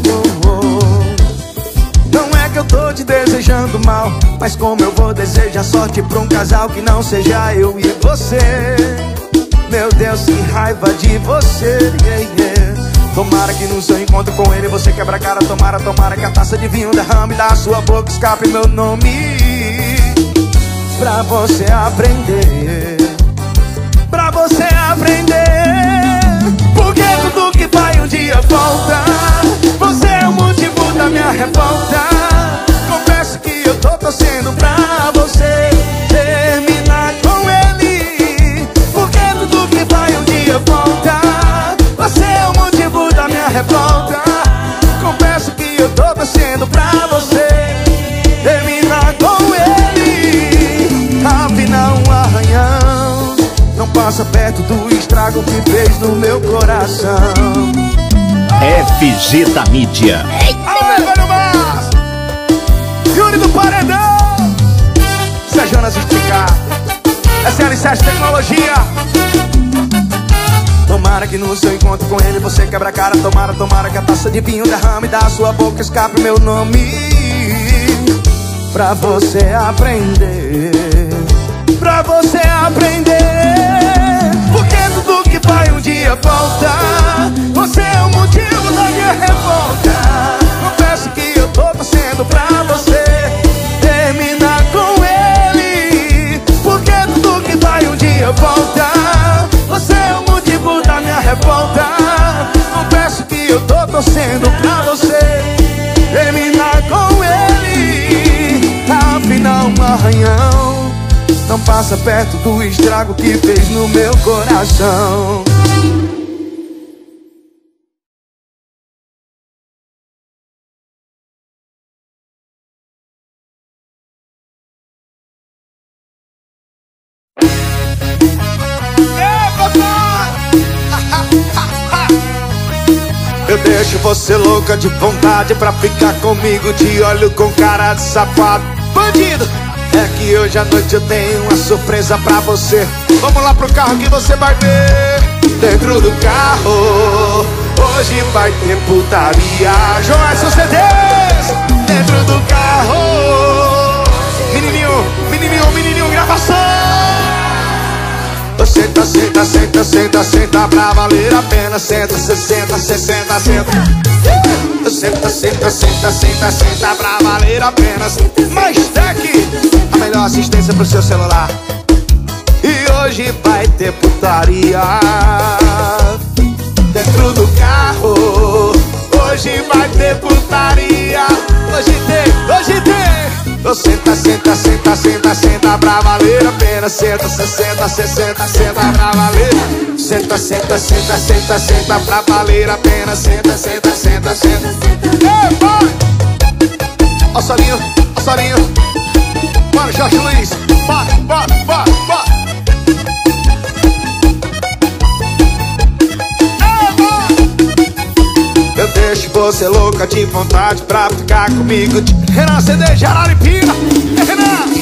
Não é que eu tô te desejando mal, mas como eu vou desejar sorte pra um casal que não seja eu e você. Meu Deus, que raiva de você, yeah, yeah. Tomara que no seu encontro com ele você quebra a cara. Tomara que a taça de vinho derrame da sua boca, escape meu nome. Pra você aprender, pra você aprender. Porque tudo que vai um dia volta. Você é o motivo da minha revolta. Confesso que eu tô torcendo pra você terminar com ele. Porque tudo que vai um dia volta. Você é o motivo da minha revolta. Confesso que eu tô torcendo pra você terminar com ele. Afinal um arranhão não passa perto do estrago que fez coração. FG da mídia. Alô, velho Márcio! Yuri do Paredão! Sejonas Esticado. SL7 Tecnologia. Tomara que no seu encontro com ele você quebra a cara. Tomara que a taça de vinho derrame da sua boca escape meu nome. Pra você aprender. Pra você aprender. Porque tudo que vai um dia volta. Você é o motivo da minha revolta. Confesso que eu tô torcendo pra você terminar com ele. Porque tudo que vai um dia volta. Você é o motivo da minha revolta. Confesso que eu tô torcendo pra você terminar com ele. Afinal, um arranhão não passa perto do estrago que fez no meu coração. Eu deixo você louca de vontade pra ficar comigo. Te olho com cara de safado. Bandido! É que hoje à noite eu tenho uma surpresa pra você. Vamos lá pro carro que você vai ver. Dentro do carro hoje vai ter putaria. João CDs. Dentro do carro. Menininho, gravação. Senta pra valer a pena. Senta pra valer a pena. Mais Tech, a melhor assistência pro seu celular. E hoje vai ter putaria dentro do carro. Hoje vai ter putaria. Hoje tem. Senta pra valer a pena. Senta pra valer. Senta pra valer a pena. Senta. Ei, vai! Ó Solinho. Bora, Jorge Luiz. Bora. Eu deixo você louca de vontade pra ficar comigo. Renan CD de Araripina. Renan!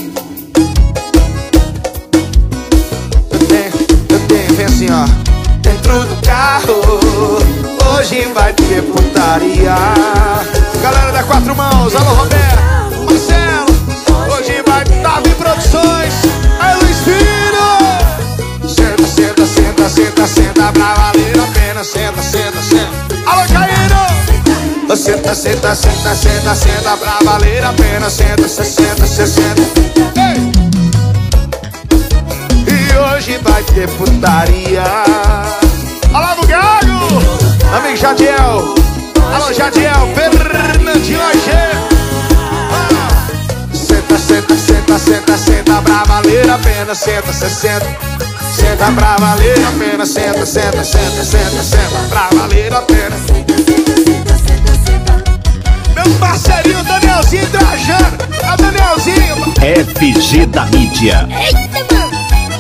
Eu tenho, vem assim ó. Dentro do carro hoje vai ter putaria. Galera da Quatro Mãos, alô Roberto, Marcelo. Hoje vai dar Produções. Aí Luiz Filho. Senta pra valer a pena. Senta. Alô Caíro. Senta pra valer a pena. Senta. Ei. E hoje vai ter putaria. Alô no Gago. Amigo Jadiel. Alô Jadiel. Fernandinho AG. Senta pra valer a pena. Senta pra valer a pena. Senta pra valer a pena. Meu parceirinho Danielzinho Trajano. É o Danielzinho. FG da mídia. Eita, mano!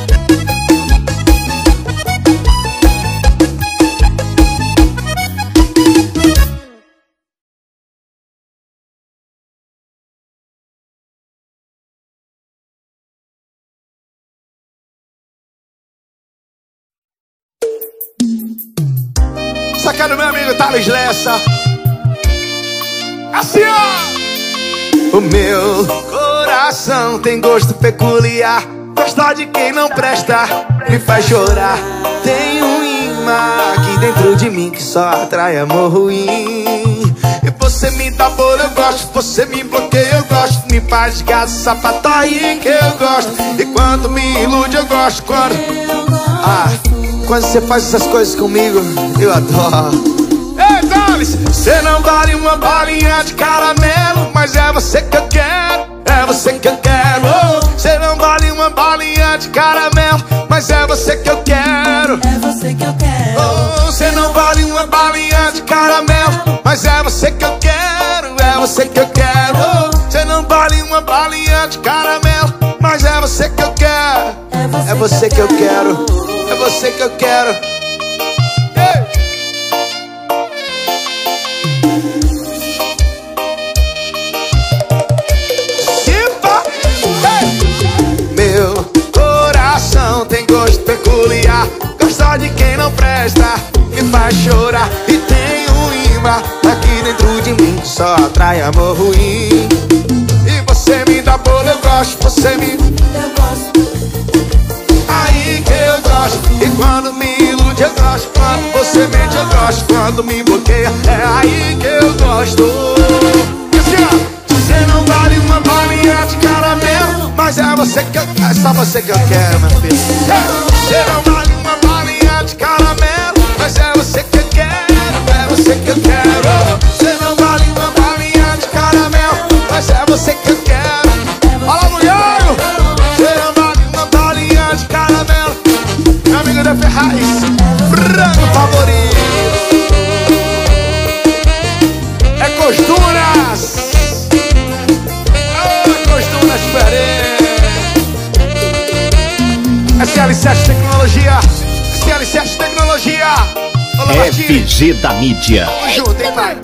Sacando meu amigo Thales Lessa. Assim ó. O meu coração tem gosto peculiar. Gosta de quem não presta, me faz chorar. Tem um imã aqui dentro de mim que só atrai amor ruim. E você me dá bolo, eu gosto. Você me bloqueia, eu gosto. Me faz gato, sapataí que eu gosto. E quando me ilude, eu gosto. Quando você faz essas coisas comigo, eu adoro. Ei, Thales, você não vale uma balinha de caramelo, mas é você que eu quero, é você que eu quero. Você não vale uma balinha de caramelo, mas é você que eu quero, é você que eu quero. Você não vale uma balinha de caramelo, mas é você que eu quero, é você que eu quero. Você não vale uma balinha de caramelo, mas é você que eu quero, é você que eu quero, é você que eu quero. Ei! faz chorar. E tem um imã aqui dentro de mim que só atrai amor ruim. E você me dá bolo, eu gosto, você me... Eu gosto. Aí que eu gosto. E quando me ilude eu gosto. Quando você mente eu gosto. Quando me bloqueia é aí que eu gosto. E assim ó, você não vale uma bolinha de caramelo, mas é você que eu quero, é só você que eu quero, meu filho. Você não vale uma bolinha de caramelo, mas é você que eu quero, é você que eu quero. Você não vale uma bolinha de caramelo, mas é você que eu quero. Fala, mulher! Você não vale uma bolinha de caramelo. Meu amigo da Ferraz, branco favorito. É Costuras. Costuras diferentes. SL7 Tecnologia. SL7 Tecnologia. Olá, FG da Mídia. Tamo junto, hein, pai?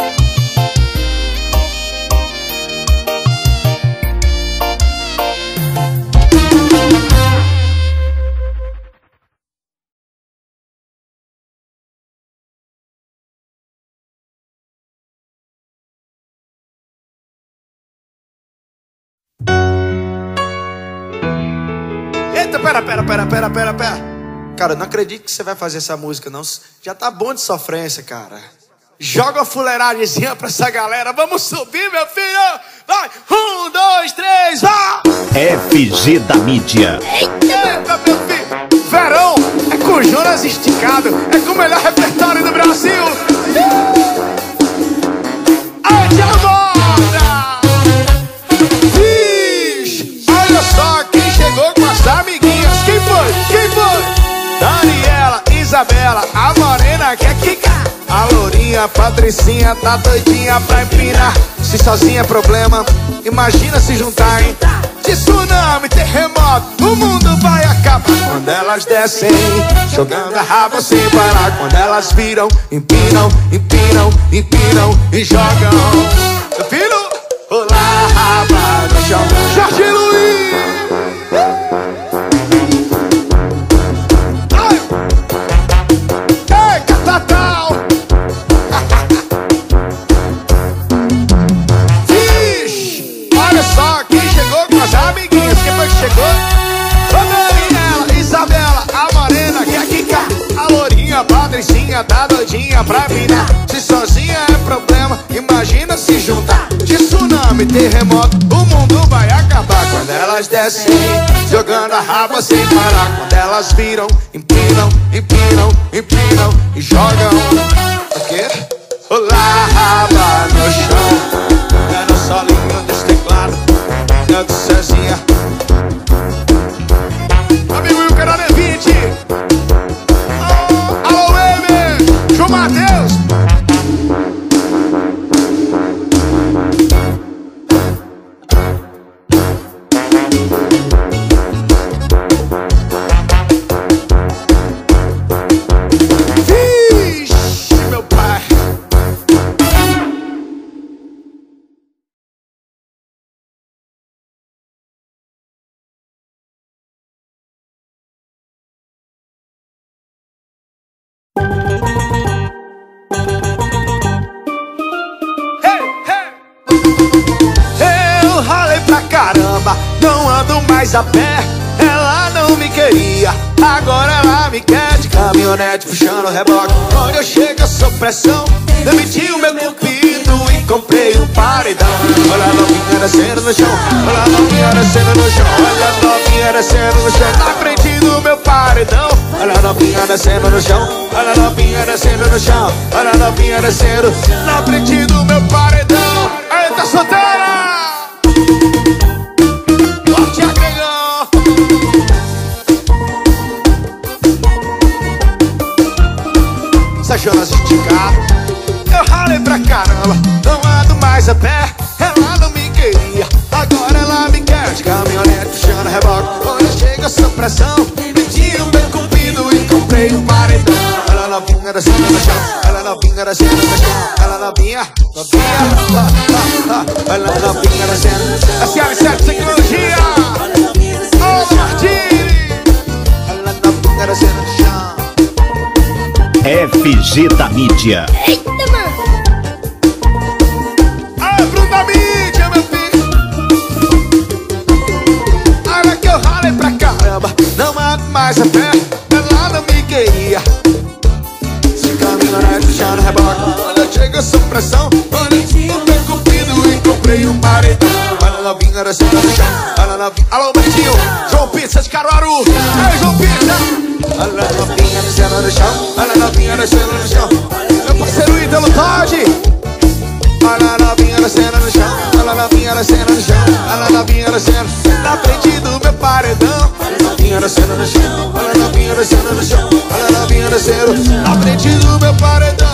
Eita, pera. Cara, eu não acredito que você vai fazer essa música, não. Já tá bom de sofrência, cara. Joga a fuleiragemzinha pra essa galera. Vamos subir, meu filho. Vai, 1, 2, 3, vá. FG da Mídia. Eita, meu filho. Verão é com Jonas esticado. É com o melhor repertório do Brasil. Arte à moda. Vixe, olha só quem chegou com as amiguinhas. Quem foi? Daniela, Isabela, a morena quer quicar. A lourinha, Patricinha, tá doidinha pra empinar. Se sozinha é problema, imagina se juntar, hein? Tsunami, terremoto, o mundo vai acabar. Quando elas descem, jogando a raba sem parar. Quando elas viram, empinam e jogam. Meu filho, rolar a raba no chão. Jorge Luiz. Chegou a Daniela, Isabela, a morena quer quicar. A lourinha, Patricinha, tá doidinha pra virar. Se sozinha é problema, imagina se juntar. Tsunami, terremoto, o mundo vai acabar. Quando elas descem, jogando a raba sem parar. Quando elas viram, empinam e jogam. O quê? Rolar a raba no chão. É no solinho desse teclado, é do Cezinha. Amigo e o canal é 20. Alô, Eme, João Matheus. Vixe, meu pai. Eu ralei pra caramba, não ando mais a pé. Ela não me queria, agora ela me quer. De caminhonete puxando o reboque. Onde eu chego eu sou pressão. Demiti o meu cupido e comprei um paredão. Olha a novinha descendo no chão, olha a novinha descendo no chão, olha a novinha descendo no chão. Na frente do meu paredão. Olha a novinha descendo no chão, olha a novinha descendo no chão, olha a novinha descendo na frente do meu paredão. Aí tá solteira! Forte agregão! Essa Jonas esticado. Eu ralei pra caramba, não ando mais a pé. Ela não me queria, agora ela me quer. De caminhonete puxando reboque. Onde eu chego eu sou pressão. Meti o meu cupido e comprei um paredão. Ela novinha descendo no chão, ela novinha descendo no chão, ela novinha, ela novinha descendo. A SL7 Tecnologia. Ô, Martini. Ela novinha descendo no chão. FG da mídia. Eita, mano. Aê, Bruno da mídia, meu filho. Olha que eu ralei pra caramba, não mato mais a pé, ela não me queria. Se caminho na puxar no reboque, quando eu chego sob pressão, olha, eu tô cupido e comprei um paredão. Olha a novinha descendo no chão, olha a novinha. Alô, Betinho, João Pizza de Caruaru. Ei, João Pizza. Olha a novinha descendo no chão, olha a novinha descendo no chão. Meu parceiro Ítalo Todd. Olha a novinha descendo no chão, olha a novinha descendo no chão, olha a novinha descendo na frente do meu paredão. Olha a novinha descendo no chão, olha a novinha descendo no chão, olha a novinha descendo na frente do meu paredão.